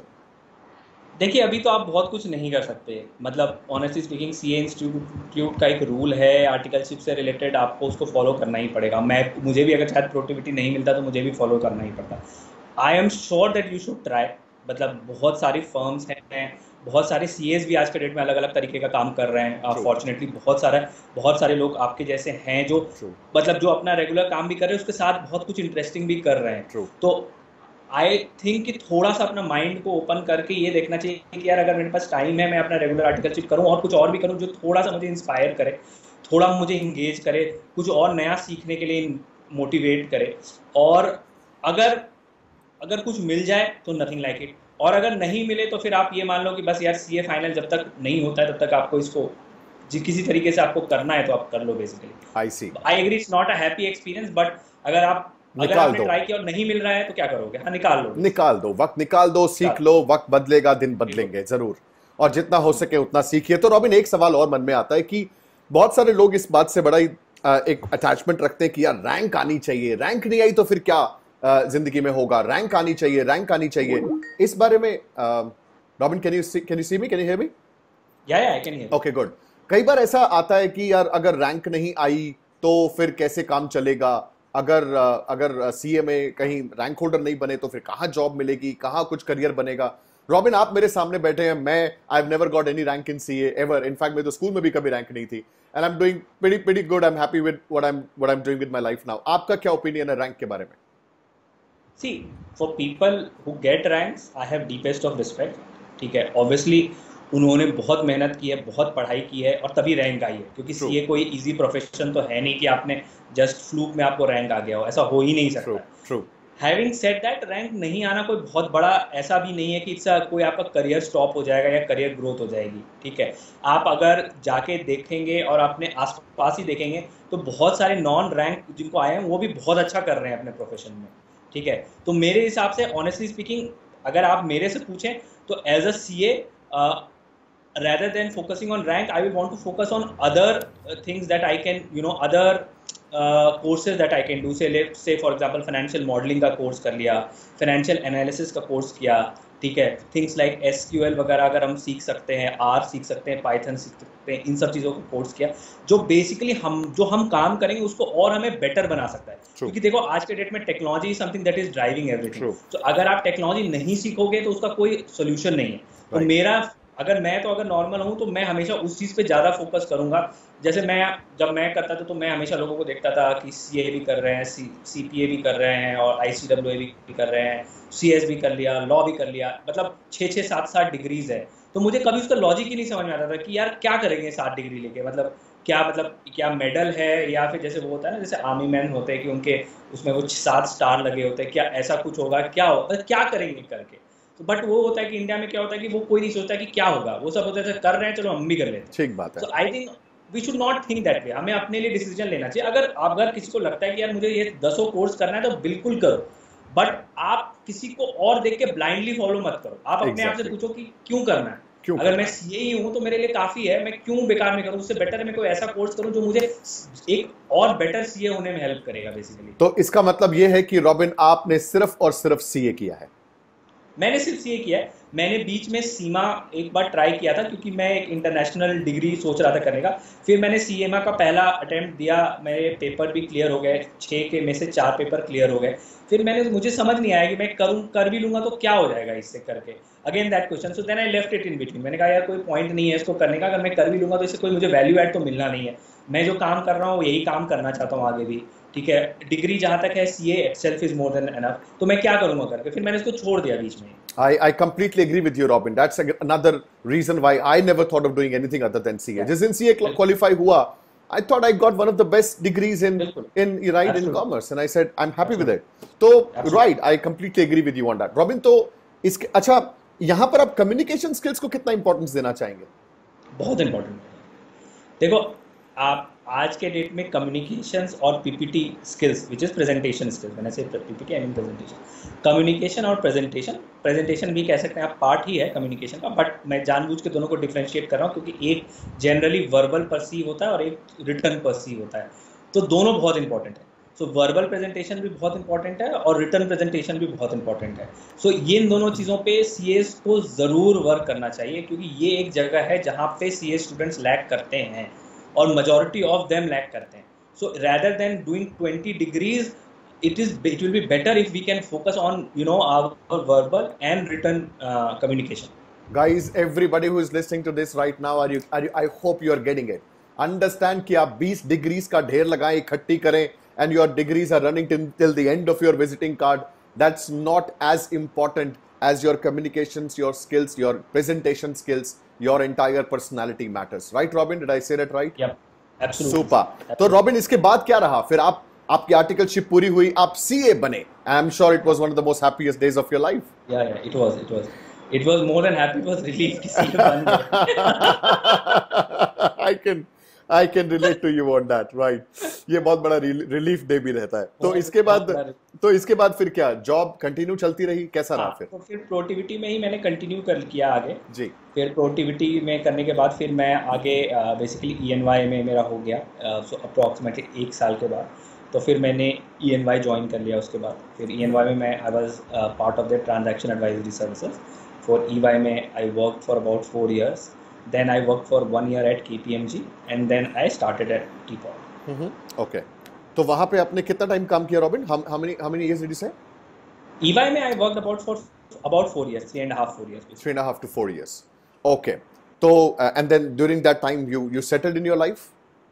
देखिए अभी तो आप बहुत कुछ नहीं कर सकते, मतलब ऑनेस्टली स्पीकिंग सीए इंस्टीट्यूट का एक रूल है आर्टिकलशिप से रिलेटेड, आपको उसको फॉलो करना ही पड़ेगा। मैं मुझे भी अगर शायद प्रोडक्टिविटी नहीं मिलता तो मुझे भी फॉलो करना ही पड़ता। I am sure that you should try, मतलब बहुत सारी फर्म्स हैं, बहुत सारे सीएस भी आज के डेट में अलग अलग तरीके का काम कर रहे हैं। फॉर्चुनेटली बहुत सारा बहुत सारे लोग आपके जैसे हैं जो True. मतलब जो अपना रेगुलर काम भी कर रहे हैं उसके साथ बहुत कुछ इंटरेस्टिंग भी कर रहे हैं। True. तो आई थिंक कि थोड़ा सा अपना माइंड को ओपन करके ये देखना चाहिए कि यार अगर मेरे पास टाइम है मैं अपना रेगुलर आर्टिकलशिप करूँ और कुछ और भी करूँ जो थोड़ा सा मुझे इंस्पायर करे, थोड़ा मुझे इंगेज करे, कुछ और नया सीखने के लिए मोटिवेट करे। और अगर अगर कुछ मिल जाए तो नथिंग लाइक इट, और अगर नहीं मिले तो फिर आप ये मान लो कि बस यार सीए फाइनल जब तक नहीं होता है तब तक आपको इसको जी किसी तरीके से आपको करना है तो आप कर लो basically. I see. I agree it's not a happy experience, but अगर आप अगर निकाल आपने दो। ट्राई किया और नहीं मिल रहा है तो क्या करोगे? हाँ निकाल लो, निकाल दो, वक्त निकाल दो, सीख लो, वक्त बदलेगा, दिन बदलेंगे जरूर, और जितना हो सके उतना सीखिए। तो रॉबिन एक सवाल और मन में आता है कि बहुत सारे लोग इस बात से बड़ा ही अ, एक अटैचमेंट रखते हैं कि यार रैंक आनी चाहिए, रैंक नहीं आई तो फिर क्या अ, जिंदगी में होगा, रैंक आनी चाहिए, रैंक आनी चाहिए। इस बारे में Robin can you can you see me, can you hear me? Yeah yeah I can hear. Okay good. कई बार ऐसा आता है कि यार अगर रैंक नहीं आई तो फिर कैसे काम चलेगा, अगर अगर सीए में कहीं रैंक होल्डर नहीं बने तो फिर कहाँ जॉब मिलेगी, कहाँ कुछ करियर बनेगा। रॉबिन आप मेरे सामने बैठे हैं, मैं I have never got any rank in CA ever, in fact मेरे तो स्कूल में भी कभी रैंक नहीं थी, and I am doing pretty pretty good, I am happy with what I am what I am doing with my life now. आपका क्या opinion है रैंक के बारे में? See for people who get ranks I have deepest of respect, ठीक है। Obviously उन्होंने बहुत मेहनत की है, बहुत पढ़ाई की है और तभी रैंक आई है, क्योंकि True. सीए कोई इजी प्रोफेशन तो है नहीं कि आपने जस्ट फ्लूक में आपको रैंक आ गया हो, ऐसा हो ही नहीं ट्रू सकता। True. Having said that, rank नहीं आना कोई बहुत बड़ा ऐसा भी नहीं है कि इससे कोई आपका करियर स्टॉप हो जाएगा या करियर ग्रोथ हो जाएगी, ठीक है। आप अगर जाके देखेंगे और अपने आसपास ही देखेंगे तो बहुत सारे नॉन रैंक जिनको आए हैं वो भी बहुत अच्छा कर रहे हैं अपने प्रोफेशन में, ठीक है। तो मेरे हिसाब से ऑनेस्टली स्पीकिंग अगर आप मेरे से पूछें तो as a CA rather than focusing on rank, I will want to focus on other uh, things that I can, you know, other uh, courses that I can do. Say, let's say for example, financial modeling का course कर लिया, financial analysis का course किया, ठीक है। Things like S Q L वगैरह अगर हम सीख सकते हैं, R सीख सकते हैं, Python सीख सकते हैं, इन सब चीज़ों का कोर्स किया जो बेसिकली हम जो हम काम करेंगे उसको और हमें बेटर बना सकता है। True. क्योंकि देखो आज के डेट में technology is something that is driving everything. True. तो अगर आप टेक्नोलॉजी नहीं सीखोगे तो उसका कोई सोल्यूशन नहीं है। तो Right. मेरा अगर मैं तो अगर नॉर्मल हूँ तो मैं हमेशा उस चीज़ पे ज़्यादा फोकस करूँगा। जैसे मैं जब मैं करता था तो मैं हमेशा लोगों को देखता था कि सीए भी कर रहे हैं, सी सीपीए भी कर रहे हैं और आईसीडब्ल्यूए भी कर रहे हैं, सीएस भी कर लिया, लॉ भी कर लिया, मतलब छः छः सात सात डिग्रीज है। तो मुझे कभी उसका लॉजिक ही नहीं समझ में आता था कि यार क्या करेंगे सात डिग्री लेके, मतलब क्या मतलब क्या मेडल है या फिर जैसे वो होता है ना जैसे आर्मी मैन होते हैं कि उनके उसमें वो सात स्टार लगे होते हैं, क्या ऐसा कुछ होगा, क्या होगा, क्या करेंगे करके। तो बट वो होता है कि इंडिया में क्या होता है कि वो कोई नहीं सोचता कि क्या होगा, वो सब होता है कर रहे हैं चलो हम भी कर लेते हैं। ठीक बात है। So I think we should not think that way, हमें अपने लिए डिसीजन लेना चाहिए। अगर अगर किसी को लगता है कि यार मुझे ये दसों कोर्स करना है तो बिल्कुल करो, बट आप किसी को और देख के ब्लाइंडली फॉलो मत करो। आप अपने आप से Exactly. पूछो कि क्यों करना है। क्यों अगर करना मैं सीए ही हूं तो मेरे लिए काफी है, मैं क्यों बेकार में करूं, उससे बेटर है मैं कोई ऐसा कोर्स करूं जो मुझे एक और बेटर सीए होने में हेल्प करेगा बेसिकली। तो इसका मतलब ये है कि रॉबिन आपने सिर्फ और सिर्फ सीए किया है? मैंने सिर्फ सीए किया है। मैंने बीच में सीमा एक बार ट्राई किया था क्योंकि मैं एक इंटरनेशनल डिग्री सोच रहा था करने का। फिर मैंने सीएमए का पहला अटेम्प्ट दिया, मेरे पेपर भी क्लियर हो गए, छः के में से चार पेपर क्लियर हो गए। फिर मैंने मुझे समझ नहीं आया कि मैं करूँ कर भी लूँगा तो क्या हो जाएगा इससे करके, again that question. So then I left it in between. मैंने कहा यार कोई पॉइंट नहीं है इसको करने का, अगर मैं कर भी लूँगा तो इससे कोई मुझे वैल्यू ऐड तो मिलना नहीं है। मैं जो काम कर रहा हूँ यही काम करना चाहता हूँ आगे भी, ठीक है। डिग्री जहाँ तक है CA itself is more than enough, तो मैं क्या करूँगा करके फिर मैंने इसको छोड़ दिया बीच में। I, I completely agree with you, Robin. That's a, another reason why I never thought of doing anything other than C A. Yeah. जिस दिन C A qualify हुआ, I thought I got one of the best degrees in Bilkul. in right Absolutely. in commerce, and I said I'm happy with it. तो right, I completely agree with you on that. Robin, तो इसके अच्छा यहाँ पर आप communication skills को कितना importance देना चाहेंगे? बहुत इंपॉर्टेंट है। देखो आप आज के डेट में कम्युनिकेशंस और PPT skills which is presentation skills, मैंने से PPT I mean presentation, communication और प्रेजेंटेशन, प्रेजेंटेशन भी कह सकते हैं आप पार्ट ही है कम्युनिकेशन का, बट मैं जानबूझ के दोनों को डिफरेंशिएट कर रहा हूँ क्योंकि एक जनरली वर्बल परसीव होता है और एक रिटर्न परसीव होता है, तो दोनों बहुत इंपॉर्टेंट है। सो वर्बल प्रेजेंटेशन भी बहुत इंपॉर्टेंट है और रिटर्न प्रेजेंटेशन भी बहुत इंपॉर्टेंट है। सो so, ये इन दोनों चीज़ों पे सीएस को ज़रूर वर्क करना चाहिए क्योंकि ये एक जगह है जहाँ पे सीए स्टूडेंट्स लैक करते हैं और मेजॉरिटी ऑफ देम लैक करते हैं। So rather than doing twenty degrees, it is it will be better if we can focus on you know our verbal and written uh, communication. Guys, everybody who is listening to this right now, are you, are you, I hope you are getting it. Understand कि आप बीस degrees का ढेर लगाएं, इकट्ठी करें, and your degrees are running till, till the end of your visiting card. That's not as important as your communications, your skills, your presentation skills, your entire personality matters. Right, Robin? Did I say that right? Yep, absolutely. Super. तो Robin, इसके बाद क्या रहा? फिर आप आपकी articleship पूरी हुई, आप सीए बने. I am sure it was one of the most happiest days of your life. Yeah, yeah, it was, it was, it was more than happy. It was relief to see you bन गए. I can, I can relate to you on that, right? ये बहुत बड़ा relief day भी रहता है. तो इसके बाद, तो इसके बाद फिर क्या? जॉब कंटिन्यू चलती रही? कैसा रहा फिर? तो फिर प्रोटिविटी में ही मैंने कंटिन्यू कर किया आगे. जी. फिर प्रोटिविटी में करने के बाद फिर मैं आगे बेसिकली ईएनवाई में मेरा हो गया, सो अप्रॉक्सीमेटली एक साल के बाद. तो फिर मैंने ई एन वाई ज्वाइन कर लिया उसके बाद. फिर ई एन वाई में मैं I was part of the transaction advisory services. For E Y में I work for about four years. Then I work for one year at K P M G and then I started at Teapot. Okay. तो वहाँ पे आपने कितना time काम किया Robin? How how many how many years did you say? E Y में I worked about for about four years, three and half four years. Three and half to four years. Okay. तो and then during that time you you settled in your life?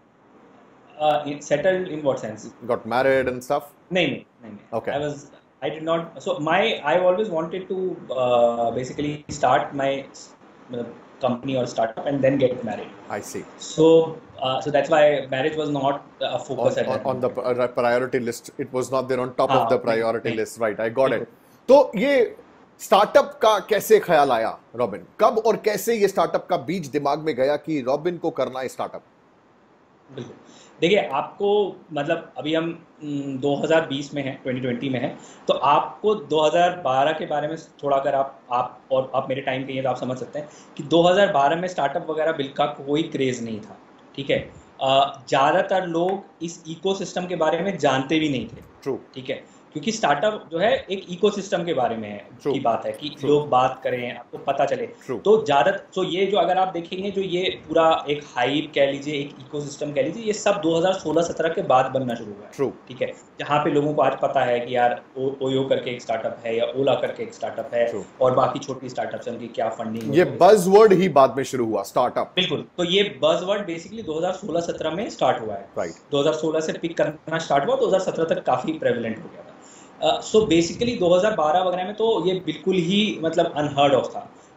Uh, it settled in what sense? Got married and stuff? नहीं नहीं नहीं. Okay. I was I did not. So my I always wanted to uh, basically start my uh, company or startup and then get married. I see. So uh, so that's why marriage was not a focus on, at that on, on the uh, priority list. It was not there on top ah, of the priority नहीं, list. Right. I got it. तो ये startup का कैसे ख्याल आया robin? कब और कैसे ये स्टार्टअप का बीज दिमाग में गया कि रॉबिन को करना है स्टार्टअप? बिल्कुल. देखिए आपको मतलब अभी हम दो हज़ार बीस में हैं, ट्वेंटी ट्वेंटी में हैं, तो आपको दो हज़ार बारह के बारे में थोड़ा अगर आप आप और आप मेरे टाइम के हैं तो आप समझ सकते हैं कि दो हज़ार बारह में स्टार्टअप वगैरह बिल्कुल कोई क्रेज़ नहीं था. ठीक है. ज़्यादातर लोग इस इकोसिस्टम के बारे में जानते भी नहीं थे. ट्रू. ठीक है. क्योंकि स्टार्टअप जो है एक इकोसिस्टम के बारे में है की बात है कि True. लोग बात करें, आपको पता चले. True. तो ज़्यादा तो ये जो अगर आप देखेंगे जो ये पूरा एक हाइप कह लीजिए, एक इकोसिस्टम कह लीजिए, ये सब दो हज़ार सोलह सत्रह के बाद बनना शुरू हुआ है. True. ठीक है. जहाँ पे लोगों को आज पता है कि यार ओ, ओयो करके एक स्टार्टअप है या ओला करके एक स्टार्टअप है. True. और बाकी छोटी स्टार्टअप्स हैं उनकी क्या फंडिंग. ये बज़वर्ड ही बाद में शुरू हुआ स्टार्टअप. बिल्कुल. तो ये बज़वर्ड बेसिकली दो हज़ार सोलह सत्रह में स्टार्ट हुआ है. राइट. दो हज़ार सोलह से पिक करना स्टार्ट हुआ, दो हज़ार सत्रह तक काफ़ी प्रेवलेंट हो गया था. सो बेसिकली दो हज़ार बारह वगैरह में तो ये बिल्कुल ही मतलब अनहर्ड ऑफ था.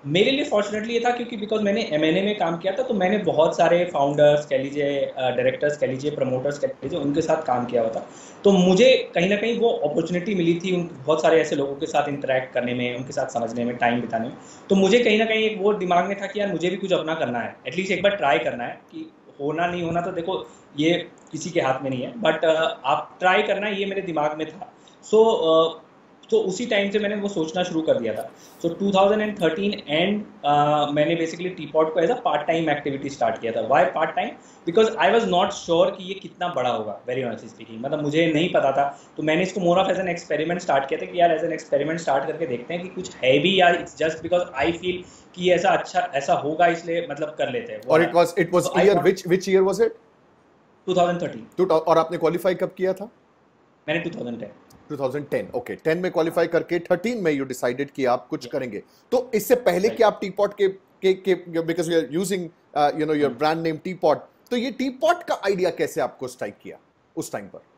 मेरे लिए फॉर्चुनेटली ये था क्योंकि बिकॉज मैंने एमएनए में काम किया था, तो मैंने बहुत सारे फाउंडर्स कह लीजिए, डायरेक्टर्स कह लीजिए, प्रमोटर्स कह लीजिए, उनके साथ काम किया हुआ था। तो मुझे कहीं ना कहीं वो अपॉर्चुनिटी मिली थी उन बहुत सारे ऐसे लोगों के साथ इंटरेक्ट करने में, उनके साथ समझने में, टाइम बिताने में। तो मुझे कहीं ना कहीं एक वो दिमाग में था कि यार मुझे भी कुछ अपना करना है, एटलीस्ट एक बार ट्राई करना है। कि होना नहीं होना तो देखो ये किसी के हाथ में नहीं है, बट आप ट्राई करना है, ये मेरे दिमाग में था। सो so, uh, तो उसी टाइम से मैंने वो सोचना शुरू कर दिया था। So so, twenty thirteen and uh, मैंने बेसिकली टीपॉट को as a part time activity start किया था। Why part time? Because I was not sure कि ये कितना बड़ा होगा, वेरी ऑनेस्टली स्पीकिंग, मतलब मुझे नहीं पता था। तो मैंने इसको more of as an experiment start किया था कि यार एज एन एक्सपेरिमेंट स्टार्ट करके देखते हैं कि कुछ है भी, या it's just because I feel कि ऐसा अच्छा ऐसा होगा इसलिए मतलब कर लेते हैं। और it was it was year which which year was it? Twenty thirteen. और आपने क्वालिफाई कब किया था? मैंने twenty ten. Twenty ten, okay. Ten में क्वालिफाई करके थर्टीन में यू डिसाइडेड कि आप कुछ करेंगे। तो इससे पहले कि आप टीपॉट के के के because you are using you know your brand name Teapot, तो ये टीपॉट का आइडिया कैसे आपको स्ट्राइक किया उस टाइम पर?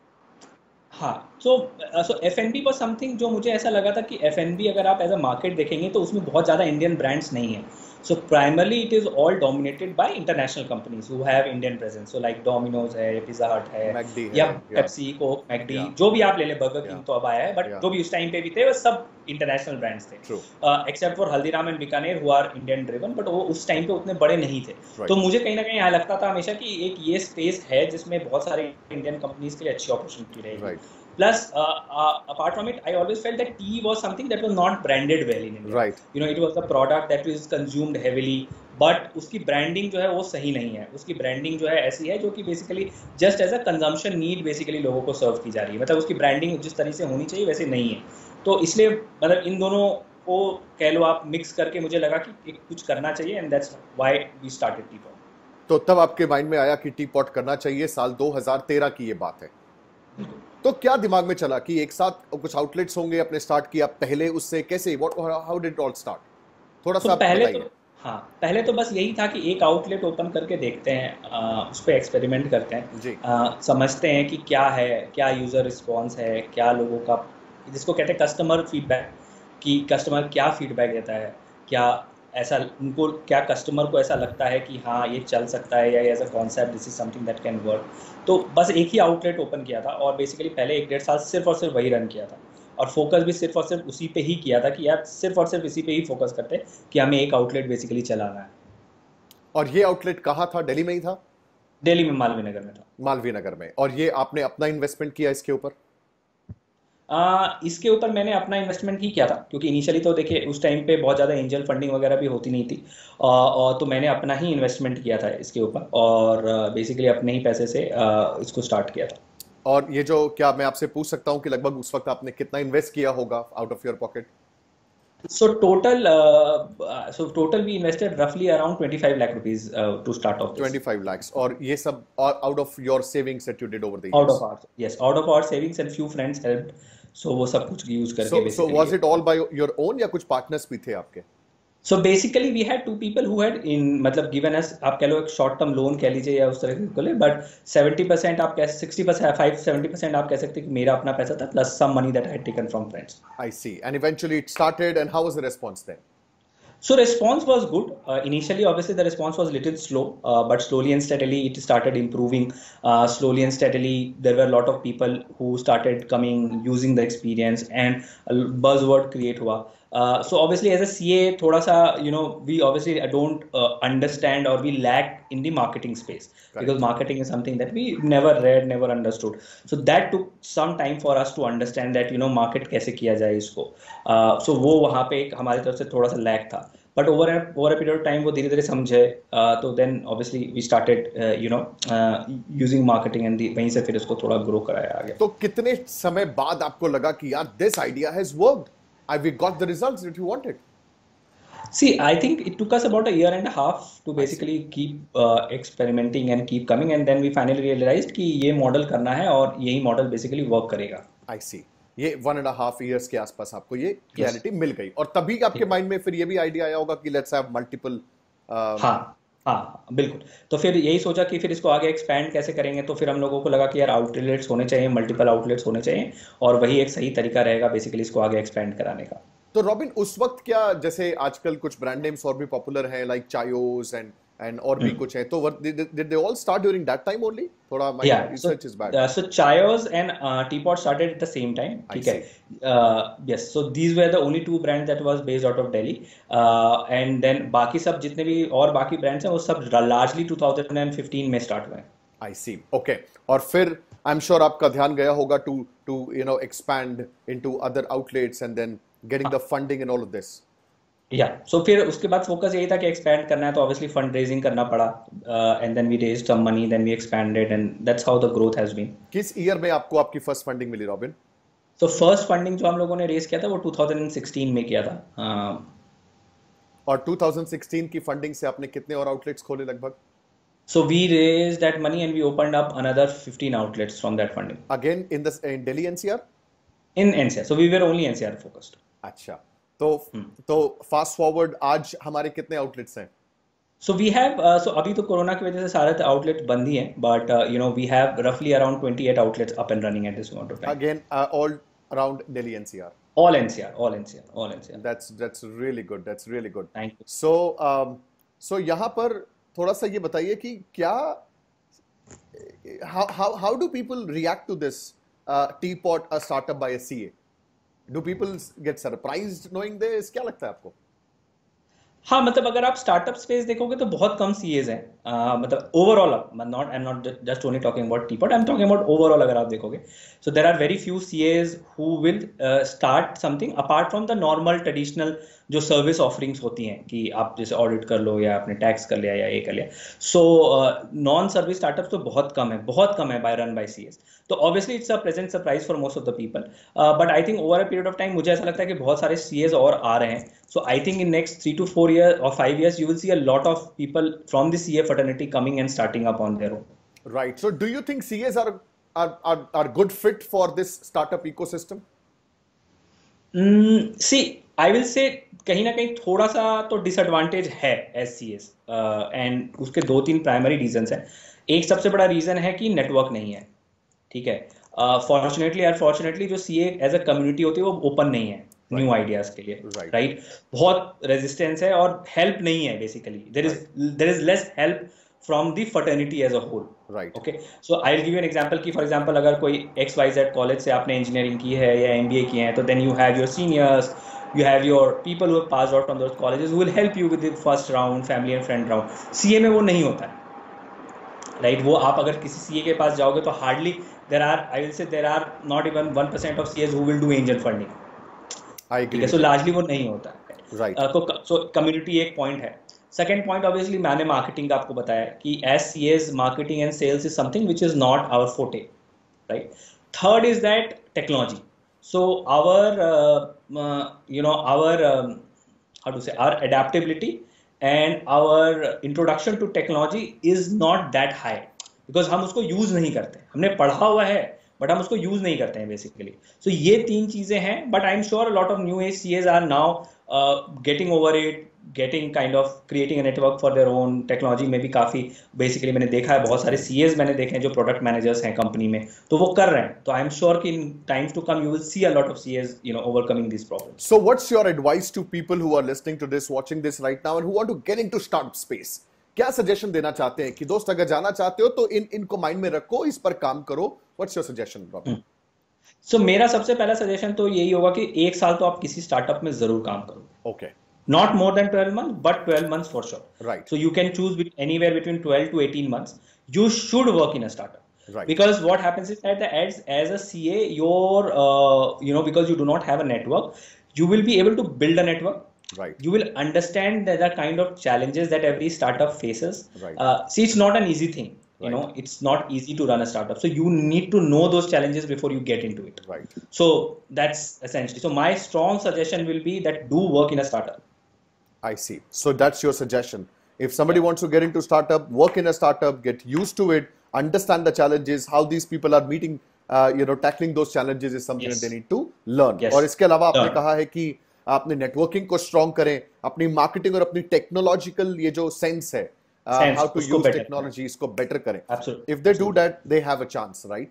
हाँ, so so F N B was something जो मुझे ऐसा लगा था कि एफ एन बी अगर आप एज अ मार्केट देखेंगे तो उसमें बहुत ज़्यादा इंडियन ब्रांड्स नहीं है। So primarily it is all dominated by international companies who have Indian presence. So like Domino's है, पिज़्ज़ा हट है, मैकडी या है, पेप्सी, कोक, मैकडी, yeah, जो भी आप ले ले, बर्गर yeah, किंग तो अब आया है, बट yeah, जो भी उस टाइम पे भी थे वो सब इंटरनेशनल ब्रांड्स थे, true, except for Haldiram and Bikaner who are Indian driven, but वो उस टाइम पे उतने बड़े नहीं थे। right, तो मुझे कहीं ना कहीं यहाँ लगता था हमेशा कि एक ये स्पेस है जिसमें बहुत सारे इंडियन कंपनीज के लिए अच्छी अपॉर्चुनिटी रहेगी। right, Plus, uh, uh, apart from it, I always felt that tea was something that was not branded well in India. right, You know, it was a product that was consumed heavily, but उसकी branding जो है वो सही नहीं है। उसकी branding जो है ऐसी है जो कि basically just as a consumption need basically लोगों को serve की जा रही है। मतलब उसकी branding जिस तरह से होनी चाहिए वैसे नहीं है। तो इसलिए मतलब इन दोनों को कह लो आप मिक्स करके मुझे लगा कि एक कुछ करना चाहिए, and that's why we started Teapot. तो तब आपके माइंड में आया कि टीपॉट करना चाहिए। साल दो हज़ार तेरह की ये बात है। तो क्या दिमाग में चला कि एक साथ कुछ आउटलेट्स होंगे, अपने स्टार्ट किया पहले उससे कैसे, what how did it all start? थोड़ा तो सा पहले बताइए। तो हाँ, पहले तो बस यही था कि एक आउटलेट ओपन करके देखते हैं, आ, उस पर एक्सपेरिमेंट करते हैं, जी, आ, समझते हैं कि क्या है, क्या यूज़र रिस्पॉन्स है, क्या लोगों का, जिसको कहते हैं कस्टमर फीडबैक, कि कस्टमर क्या फीडबैक देता है, क्या ऐसा उनको, क्या कस्टमर को ऐसा लगता है कि हाँ ये चल सकता है, या as a concept this is something that can work. तो बस एक ही आउटलेट ओपन किया था, और बेसिकली पहले एक डेढ़ साल सिर्फ और सिर्फ वही रन किया था, और फोकस भी सिर्फ और सिर्फ उसी पे ही किया था कि यार सिर्फ और सिर्फ इसी पे ही फोकस करते हैं कि हमें एक आउटलेट बेसिकली चलाना है। और ये आउटलेट कहाँ था? दिल्ली में ही था? दिल्ली में मालवीय नगर में था। मालवीय नगर में। और ये आपने अपना इन्वेस्टमेंट किया इसके ऊपर? आ, इसके ऊपर मैंने अपना इन्वेस्टमेंट ही किया था, क्योंकि इनिशियली तो देखिए उस टाइम पे बहुत ज़्यादा एंजल फंडिंग वगैरह भी होती नहीं थी, आ, और तो मैंने अपना ही इन्वेस्टमेंट किया था इसके ऊपर, और बेसिकली अपने ही पैसे से आ, इसको स्टार्ट किया था। और ये जो, क्या मैं आपसे पूछ सकता हूँ कि लगभग उस वक्त आपने कितना इन्वेस्ट किया होगा out of your pocket? So total, uh, so total we invested roughly around twenty-five lakh rupees uh, to start off this. twenty-five lakhs, और ये सब out of your savings that you did over the Out years? of our, yes, out of our savings, and few friends helped. So वो सब कुछ use करके so so basically. Was it all by your own या कुछ partners भी थे आपके? So basically we had two people who had in मतलब given us, आप कह लो एक शॉर्ट टर्म लोन कह लीजिए या उस तरह के बोले, बट सेवेंटी परसेंट आप कह, sixty percent, five seventy percent आप कह सकते हैं कि मेरा अपना पैसा था, plus some money that I had taken from friends. I see. And eventually it started, and how was the response then? So response was good. Uh, initially, obviously, the response was a little slow, uh, but slowly and steadily it started improving. Uh, slowly and steadily, there were a lot of people who started coming, using the experience, and a buzzword create हुआ. Uh, so obviously, as a C A, थोड़ा सा, you know, we obviously don't uh, understand, or we lack in the marketing space. Correct. Because marketing is something that we never read, never understood. So that took some time for us to understand that, you know, market कैसे किया जाए इसको. Uh, so वो वहाँ पे एक हमारी तरफ से थोड़ा सा लैक था. But over over a period of time वो धीरे धीरे समझे, uh, तो then obviously we started you know using marketing, and वहीं से फिर इसको थोड़ा ग्रो कराया आगे। तो कितने समय बाद आपको लगा कि यार this idea has worked, I we got the results that you wanted? See, I think it took us about a year and a half to basically keep uh, experimenting and keep coming, and then we finally realized कि ये model करना है और यही model basically work करेगा। आई सी। ये one and half years के आसपास आपको ये क्लैरिटी मिल गई, और तभी आपके माइंड में फिर ये भी आइडिया आया होगा कि लेट्स हैव मल्टीपल। हाँ हाँ बिल्कुल। तो फिर यही सोचा कि फिर इसको आगे एक्सपैंड कैसे करेंगे, तो फिर हम लोगों को लगा कि यार आउटलेट्स होने चाहिए, मल्टीपल आउटलेट्स होने चाहिए, और वही एक सही तरीका रहेगा बेसिकली इसको आगे एक्सपैंड कराने का। तो रॉबिन उस वक्त क्या, जैसे आजकल कुछ ब्रांड नेम्स और भी पॉपुलर हैं लाइक चायोस एंड एंड और भी कुछ हैं, तो did they all start during that time only? थोड़ा my Yeah, so research is bad. uh, so Chayos and uh, Teapot started at the same time. I ठीक है. see. Uh, yes, so these were the only two brands that was based out of Delhi. Uh, and then बाकी सब जितने भी और बाकी brands हैं वो सब largely twenty fifteen में start हुए हैं. I see. Okay. और फिर I'm sure आपका ध्यान गया होगा to to you know expand into other outlets and then getting the funding and all of this. या सो फिर उसके बाद फोकस यही था कि एक्सपैंड करना है, तो ऑब्वियसली फंड रेजिंग करना पड़ा, and then we raised some money, then we expanded, and that's how the growth has been. किस ईयर में आपको आपकी फर्स्ट फंडिंग मिली रॉबिन? सो फर्स्ट फंडिंग जो हम लोगों ने रेज किया था वो twenty sixteen में किया था. uh, और twenty sixteen की फंडिंग से आपने कितने और आउटलेट्स खोले लगभग? So we raised that money and we opened up another fifteen outlets from that funding. Again in the in Delhi N C R? In N C R. So we were only N C R focused. अच्छा. तो तो fast forward आज हमारे कितने outlets हैं? So we have uh, so अभी तो corona की वजह से सारे आउटलेट बंद ही हैं, but uh, you know we have roughly around twenty-eight outlets up and running at this moment of time. Again uh, all around Delhi N C R. All N C R, all N C R, all N C R. That's that's really good. That's really good. Thank you. So um, so यहाँ पर थोड़ा सा ये बताइए कि क्या how how how do people react to this uh, Teapot, a startup by a C A? Do people get surprised knowing this? क्या लगता है आपको? हाँ, मतलब अगर आप स्टार्टअप स्पेस देखोगे तो बहुत कम सीएज हैं. uh, मतलब overall, not I am not just only talking about Teapot, I am talking about overall. अगर आप देखोगे so there are very few CAs who will start something apart from the normal traditional जो service offerings होती हैं कि आप जैसे audit कर लो या आपने टैक्स कर लिया या ये कर लिया. सो नॉन सर्विस स्टार्टअप्स तो बहुत कम है, बहुत कम है बाय रन बाय सीएस. तो obviously it's a present surprise for most of the people, but I think over a period of time मुझे ऐसा लगता है कि बहुत सारे सीएस और आ रहे हैं. So I think in next three to four year और five years you will see a lot of people from the CA fraternity coming and starting up on their own. Right. So do you think C As are are are, are good fit for this startup ecosystem? Mm, see, I will say कहीं ना कहीं थोड़ा सा तो disadvantage है S C S, and उसके दो तीन प्राइमरी रीजंस हैं. एक सबसे बड़ा रीजन है कि नेटवर्क नहीं है. ठीक है, फॉर्चुनेटली और फॉर्चुनेटली जो सी ए एज अ कम्युनिटी होती है वो ओपन नहीं है न्यू आइडियाज के लिए. Right right? बहुत रेजिस्टेंस है और हेल्प नहीं है. Basically there is there is less help from the fraternity as a whole. Right. Okay. So I'll give you an example कि for example अगर कोई X Y Z कॉलेज से आपने इंजीनियरिंग की है या एम बी ए किए हैं, तो then you have your seniors, you have your people who have passed out from those colleges who will help you with the first round, family and friend round. C A में वो नहीं होता है. Right? वो आप अगर किसी C A के पास जाओगे तो hardly there are, I will say there are not even one percent of C As who will do angel funding. I agree. ठीक है, so largely वो नहीं होता है. Right. Uh, तो so community एक point है. सेकेंड पॉइंट ऑब्वियसली मैंने मार्केटिंग का आपको बताया कि as CAs marketing and sales is something which is not our forte. Right. Third is that technology. So our you know our how to say our adaptability and our introduction to technology is not that high, because हम उसको use नहीं करते. हमने पढ़ा हुआ है but हम उसको यूज नहीं करते हैं बेसिकली. सो ये तीन चीजें हैं, but I am sure lot of new age CAs are now getting over it, getting kind of creating a network for their own. Technology में भी काफ़ी बेसिकली मैंने देखा है, बहुत सारे सी एज मैंने देखे हैं जो प्रोडक्ट मैनेजर्स हैं कंपनी में, तो वो कर रहे हैं. तो आई एम श्योर कि in times to come you will see a lot of CAs you know overcoming this problem. So what's your advice to people who are listening to this, watching this right now and who want to get into startup space? क्या suggestion देना चाहते हैं कि दोस्त अगर जाना चाहते हो तो इन इनको माइंड में रखो, इस पर काम करो. What's your suggestion Robin? So मेरा सबसे पहला सजेशन तो यही होगा कि एक साल तो आप किसी स्टार्टअप में जरूर काम करो. Okay okay. Not more than twelve months, but twelve months for sure. Right. So you can choose be- anywhere between twelve to eighteen months. You should work in a startup. Right. Because what happens is that the ads, as a C A, your, uh, you know, because you do not have a network, you will be able to build a network. Right. You will understand the, the kind of challenges that every startup faces. Right. Uh, see, it's not an easy thing. You Right. know, it's not easy to run a startup. So you need to know those challenges before you get into it. Right. So that's essentially. So my strong suggestion will be that do work in a startup. I see. So that's your suggestion. If somebody yeah. wants to get into startup, work in a startup, get used to it, understand the challenges, how these people are meeting, uh, you know, tackling those challenges is something yes. that they need to learn. Yes. और इसके अलावा आपने कहा है कि आपने networking को strong करें, अपनी मार्केटिंग और अपनी टेक्नोलॉजिकल ये जो सेंस है, हाउ टू यूज टेक्नोलॉजी, इसको बेटर करें. Absolutely. If they do that, they have a chance, right?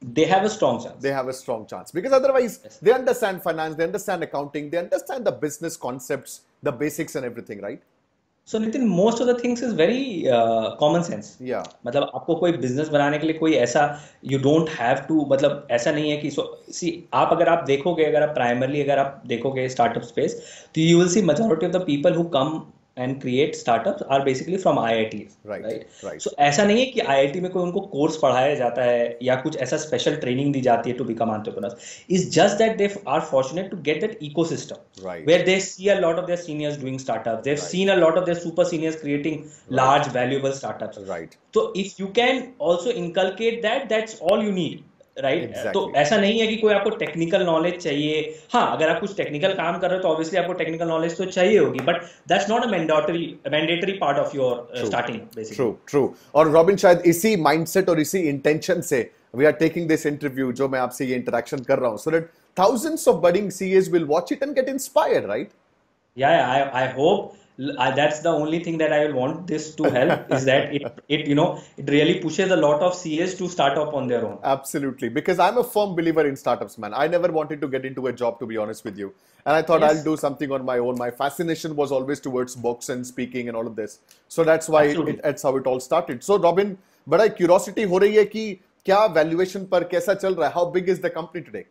they have a strong chance. They have a strong chance because otherwise Yes. they understand finance, they understand accounting, they understand the business concepts, the basics and everything, right? So Nitin, most of the things is very uh, common sense. Yeah, मतलब आपको कोई business बनाने के लिए कोई ऐसा you don't have to, मतलब ऐसा नहीं है कि सो सी आप अगर आप देखोगे, अगर आप प्राइमरली अगर आप देखोगे स्टार्टअप स्पेस, तो you will see majority of the people who come and create startups are basically from I I T, right, right? right, so ऐसा नहीं है कि आई आई टी में कोई उनको कोर्स पढ़ाया जाता है या कुछ ऐसा स्पेशल ट्रेनिंग दी जाती है to become entrepreneurs. It's just that they are fortunate to get that ecosystem right, where they see a lot of their seniors doing startups. They've right, seen a lot of their super seniors creating right, large, valuable startups. right, So if you can also inculcate that, that's all you need, right? तो exactly, ऐसा नहीं है कि कोई आपको technical knowledge चाहिए. हाँ, अगर आप कुछ टेक्निकल काम कर रहे हो तो ऑब्वियसली आपको टेक्निकल नॉलेज तो चाहिए होगी, but that's not a mandatory mandatory part of your true, starting basically. true, true. और रॉबिन शायद इसी माइंडसेट और इसी इंटेंशन से we are taking this interview जो मैं आपसे ये इंटरेक्शन कर रहा हूँ, so that thousands of budding C As will watch it and get inspired, right? Yeah, yeah, I I hope I, that's the only thing that I will want this to help is that it it you know it really pushes a lot of C As to start up on their own. Absolutely, because I'm a firm believer in startups, man. I never wanted to get into a job, to be honest with you, and I thought I'll Yes, do something on my own. My fascination was always towards books and speaking and all of this, so that's why it, absolutely. that's how it all started. So, Robin, बड़ा curiosity हो रही है कि क्या valuation पर कैसा चल रहा है? How big is the company today?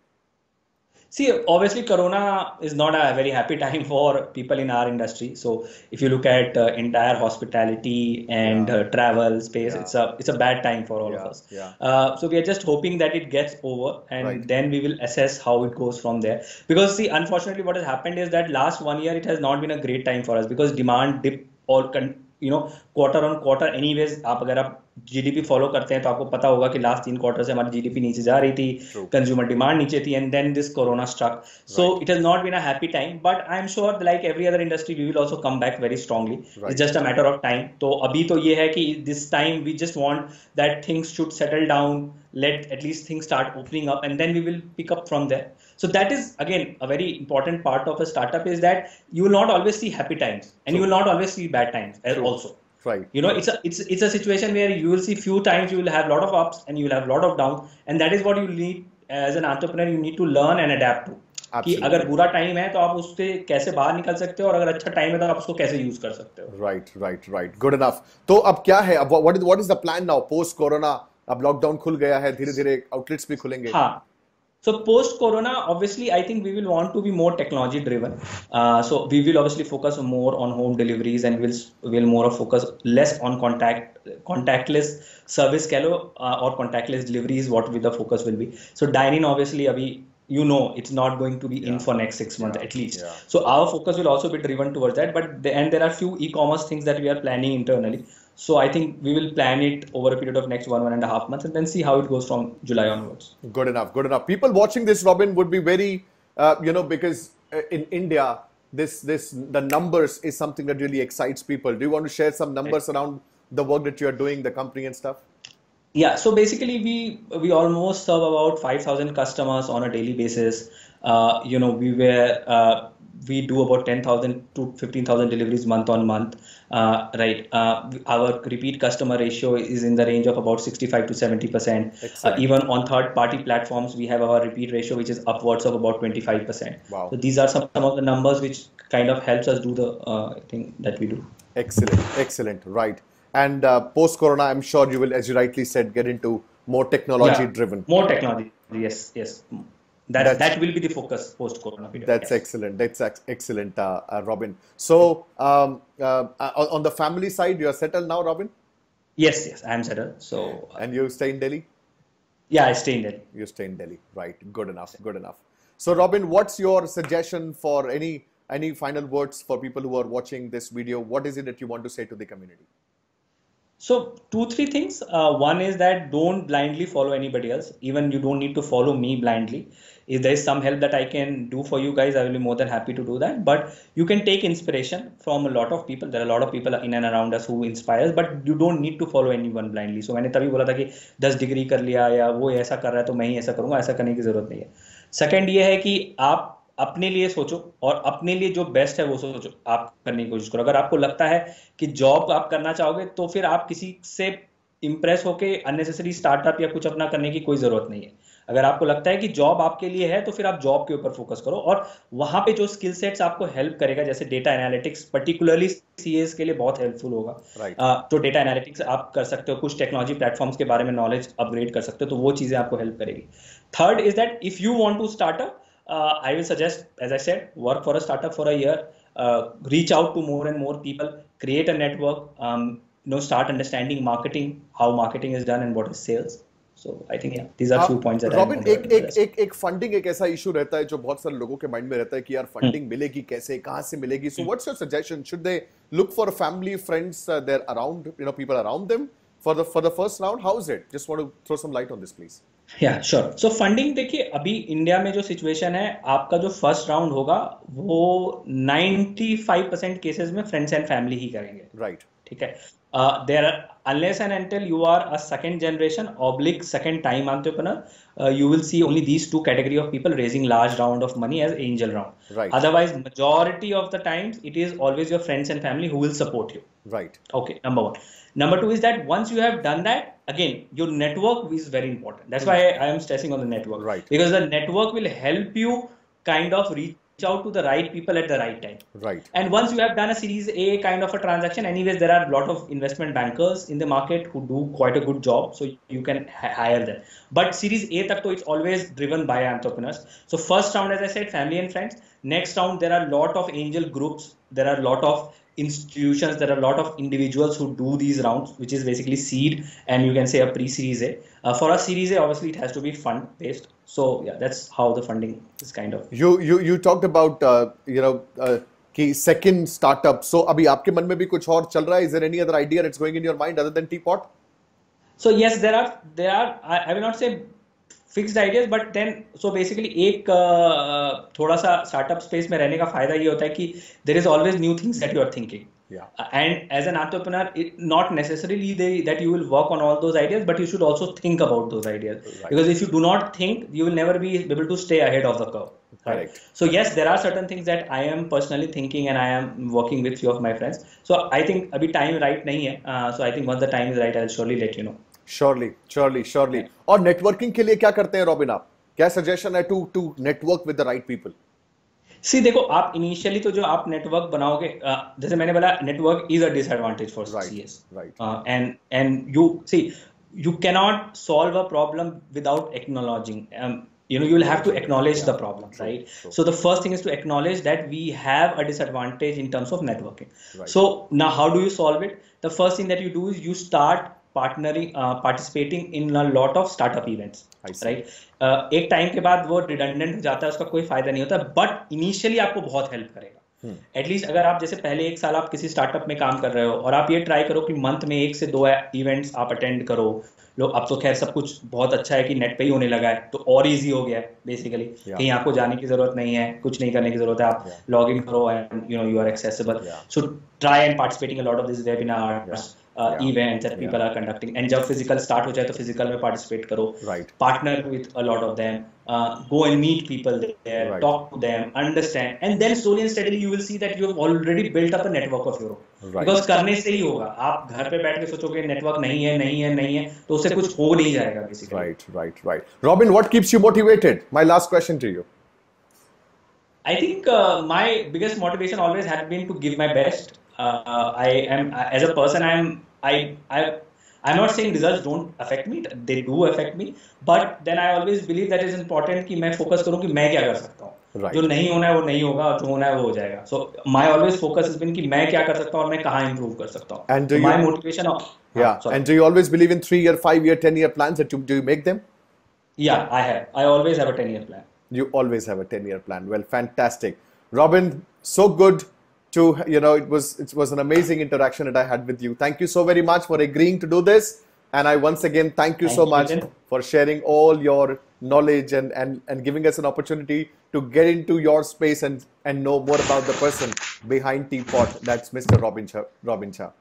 See, obviously, Corona is not a very happy time for people in our industry. So, if you look at uh, entire hospitality and Yeah, uh, travel space, yeah, it's a it's a bad time for all of yeah, us. yeah. Uh, so, we are just hoping that it gets over, and Right, then we will assess how it goes from there. Because, see, unfortunately, what has happened is that last one year it has not been a great time for us because demand dip or con- you know quarter on quarter. Anyways, आप अगर आप GDP follow करते हैं तो आपको पता होगा कि लास्ट तीन क्वार्टर से हमारी जीडीपी नीचे जा रही थी, true, कंज्यूमर डिमांड नीचे थी, and then this corona struck. So right, it has not been a happy time, but I am sure like every other industry we will also come back very strongly. It's right, just a matter of time. तो अभी तो ये है कि this time we just want that things should settle down, let at least things start opening up, and then we will pick up from there. So that is again a very important part of a startup, is that you will not always see happy times and you true, will not always see bad times as true, also. right, You know, right, it's a it's it's a situation where you will see few times you will have lot of ups and you will have lot of downs, and that is what you need as an entrepreneur. You need to learn and adapt to कि अगर absolutely. बुरा time है तो आप उससे कैसे बाहर निकल सकते हो, और अगर अच्छा टाइम है तो आप उसको कैसे यूज कर सकते हो. Right, right, right. Good enough. तो अब क्या है? अब what is what is the plan now? Post corona, अब लॉकडाउन खुल गया है, धीरे धीरे आउटलेट्स भी खुलेंगे. हाँ. So post corona, obviously, I think we will want to be more technology driven. Uh, so we will obviously focus more on home deliveries, and we'll will more of focus less on contact contactless service कह लो, uh, or contactless delivery is what with the focus will be. So dine-in obviously अभी you know it's not going to be in Yeah, for next six months yeah, at least. yeah. So our focus will also be driven towards that. But the, and there are few e-commerce things that we are planning internally. So I think we will plan it over a period of next one one and a half months, and then see how it goes from July onwards. Good enough, good enough. People watching this, Robin, would be very, uh, you know, because uh, in India, this this the numbers is something that really excites people. Do you want to share some numbers around the work that you are doing, the company and stuff? Yeah, so basically we we almost serve about five thousand customers on a daily basis. Uh, you know, we were uh, we do about ten thousand to fifteen thousand deliveries month on month. Uh, right. Uh, our repeat customer ratio is in the range of about sixty-five to seventy percent. Uh, Excellent. even on third party platforms, we have our repeat ratio, which is upwards of about twenty-five percent. Wow. So these are some, some of the numbers which kind of helps us do the uh, thing that we do. Excellent, excellent. Right. And uh, post corona, I'm sure you will, as you rightly said, get into more technology Yeah, driven. more technology. Yes, yes. That That's that will be the focus post corona period. That's Yes. excellent. That's ex- excellent, uh, uh, Robin. So, um, uh, uh, on the family side, you are settled now, Robin, Yes, yes, I am settled. So, uh, and you stay in Delhi. yeah, I stay in Delhi. You stay in Delhi, right? Good enough. Good enough. So, Robin, what's your suggestion for any any final words for people who are watching this video? What is it that you want to say to the community? So, two, three things. Uh, one is that don't blindly follow anybody else. Even you don't need to follow me blindly. If there is some help that I can do for you guys, I will be more than happy to do that. But you can take inspiration from a lot of people. There are a lot of people in and around us who inspire us, but you don't need to follow anyone blindly. So मैंने तभी बोला था कि दस degree कर लिया या वो ऐसा कर रहा है तो मैं ही ऐसा करूँगा, ऐसा करने की जरूरत नहीं है. सेकंड ये है कि आप अपने लिए सोचो और अपने लिए जो बेस्ट है वो सोचो, आप करने की कोशिश करो. अगर आपको लगता है कि जॉब आप करना चाहोगे तो फिर आप किसी से इम्प्रेस होके अननेसेसरी स्टार्टअप या कुछ अपना करने की कोई ज़रूरत नहीं है। अगर आपको लगता है कि जॉब आपके लिए है तो फिर आप जॉब के ऊपर फोकस करो, और वहाँ पे जो स्किल सेट्स आपको हेल्प करेगा, जैसे डेटा एनालिटिक्स पर्टिकुलरली सीएस के लिए बहुत हेल्पफुल होगा। Right. अ, तो डेटा एनालिटिक्स आप कर सकते हो, कुछ टेक्नोलॉजी प्लेटफॉर्म्स के बारे में नॉलेज अपग्रेड कर सकते हो, तो वो चीज़ें आपको हेल्प करेगी। Third is that if you want to start up, I will suggest as I said work for a startup for a year, reach out to more and more people, create a network, um, you know, start understanding marketing, how marketing is done and what is sales. So I think yeah, these are few points that I Robin, want एक to एक address. एक एक funding एक ऐसा issue रहता है जो बहुत सारे लोगों के माइंड में रहता है कि यार फंडिंग मिलेगी कैसे, कहाँ से मिलेगी? So what's your suggestion? Should they look for family, friends, there around, you know, people around them for the for the first round? How is it? Just want to throw some light on this please. Yeah sure. So funding देखिए, अभी India में जो situation है, आपका जो first round होगा वो ninety five percent cases में फ्रेंड्स एंड फैमिली ही करेंगे। राइट। ठीक है। There are unless and until you are a second generation oblique second time entrepreneur, uh, you will see only these two category of people raising large round of money as angel round. Right. Otherwise, majority of the times it is always your friends and family who will support you. Right. Okay, number one. Number two is that once you have done that, again, your network is very important. That's why I, I am stressing on the network. Right. Because the network will help you kind of reach out to the right people at the right time. Right. And once you have done a series A kind of a transaction, anyways, there are a lot of investment bankers in the market who do quite a good job, so you can hire them. But series A tak to it's always driven by entrepreneurs. So first round, as I said, family and friends. Next round, there are a lot of angel groups. There are a lot of institutions, there are a lot of individuals who do these rounds, which is basically seed and you can say a pre-series A. Uh, for a series A, obviously it has to be fund based. So yeah, that's how the funding is kind of. You you you talked about uh, you know uh, कि second startup. So अभी आपके मन में भी कुछ और चल रहा है? Is there any other idea that's going in your mind other than Teapot? So yes, there are there are I, I will not say fixed ideas, but then so basically एक uh, थोड़ा सा startup space में रहने का फायदा ये होता है कि there is always new things that you are thinking, and as an entrepreneur not necessarily that you will work on all those ideas, but you should also think about those ideas, because if you do not think you will never be able to stay ahead of the curve. Right. So yes, there are certain things that I am personally thinking and I am working with few of my friends. So I think अभी time right नहीं है. Uh, so I think once the time is right, I'll surely let you know. Surely, surely, surely. और networking के लिए क्या करते हैं robin आप? क्या सजेशन है to to network with the right people? See देखो, आप इनिशियली तो जो आप नेटवर्क बनाओगे, uh, जैसे मैंने बोला, network is a disadvantage for CS, right, and and you see you cannot solve a problem without acknowledging, um, you know, you will have to acknowledge yeah. the problem, true, right? True. So the first thing is to acknowledge that we have a disadvantage in terms of networking. Right. So now how do you solve it? The first thing that you do is you start partnering, uh, participating in a lot of startup events, right? uh, एक time के बाद वो redundant हो जाता है, उसका कोई फायदा नहीं होता, बट इनिशियली आपको बहुत हेल्प करेगा. At least hmm. अगर आप जैसे पहले एक साल आप किसी स्टार्टअप में काम कर रहे हो और आप ये ट्राई करो कि मंथ में एक से दो इवेंट्स आप अटेंड करो. लो, अब तो खैर सब कुछ बहुत अच्छा है कि नेट पे ही होने लगा है, तो और इजी हो गया है बेसिकली. yeah. कहीं आपको जाने की जरूरत नहीं है, कुछ नहीं करने की जरूरत है, आप लॉग इन करो and you know you are accessible. So try and participating a lot of this webinars, events that people are conducting, and जब फिजिकल स्टार्ट हो जाए तो फिजिकल में पार्टिसिपेट करो, partner with a lot of them, go and meet people there, right. talk to them, understand, and then slowly and steadily you will see that you have already built up a network of your own. Right. Because करने से ही होगा. आप घर पे बैठ के सोचोगे network नहीं है नहीं है नहीं है तो उससे कुछ हो नहीं जाएगा basically. Right, right, right. Robin, what keeps you motivated? My last question to you. I think uh, my biggest motivation always had been to give my best. Uh, I am as a person. I am I I. I'm not saying results don't affect me, they do affect me, but then I always believe that it's important कि मैं focus करूँ कि मैं क्या कर सकता हूँ. right. जो नहीं होना है वो नहीं होगा, जो होना है वो हो जाएगा. So my always focus has been कि मैं क्या कर सकता हूँ और मैं कहाँ improve कर सकता हूँ. And do so you, my motivation of, yeah. Uh, and do you always believe in three year, five year, ten year plans? That you, do you make them? Yeah, I have. I always have a ten year plan. You always have a ten year plan. Well, fantastic, Robin. So good. To you know, it was it was an amazing interaction that I had with you. Thank you so very much for agreeing to do this, and I once again thank you thank so you, much Nitin. for sharing all your knowledge and and and giving us an opportunity to get into your space and and know more about the person behind Teapot. That's Mister Robin Shah. Robin Shah.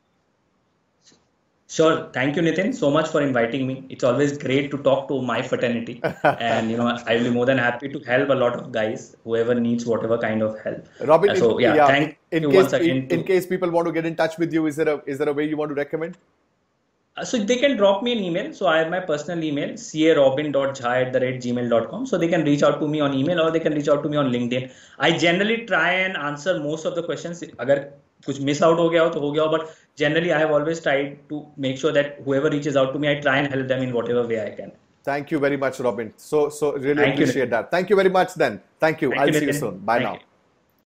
Sure. Thank you, Nitin, so much for inviting me. It's always great to talk to my fraternity, and you know I will be more than happy to help a lot of guys, whoever needs whatever kind of help. Robin, uh, so in, yeah, yeah, thank in you case, once again. In, in case people want to get in touch with you, is there a is there a way you want to recommend? Uh, so they can drop me an email. So I have my personal email, c a robin dot jha at the rate gmail dot com. So they can reach out to me on email or they can reach out to me on LinkedIn. I generally try and answer most of the questions. अगर कुछ miss out हो गया हो तो हो गया हो, but generally I have always tried to make sure that whoever reaches out to me, I try and help them in whatever way I can. Thank you very much, Robin. So, so really Thank you, appreciate Nitin. that. Thank you very much then. Thank you. Thank I'll you, see you Nitin. soon. Bye Thank now. you.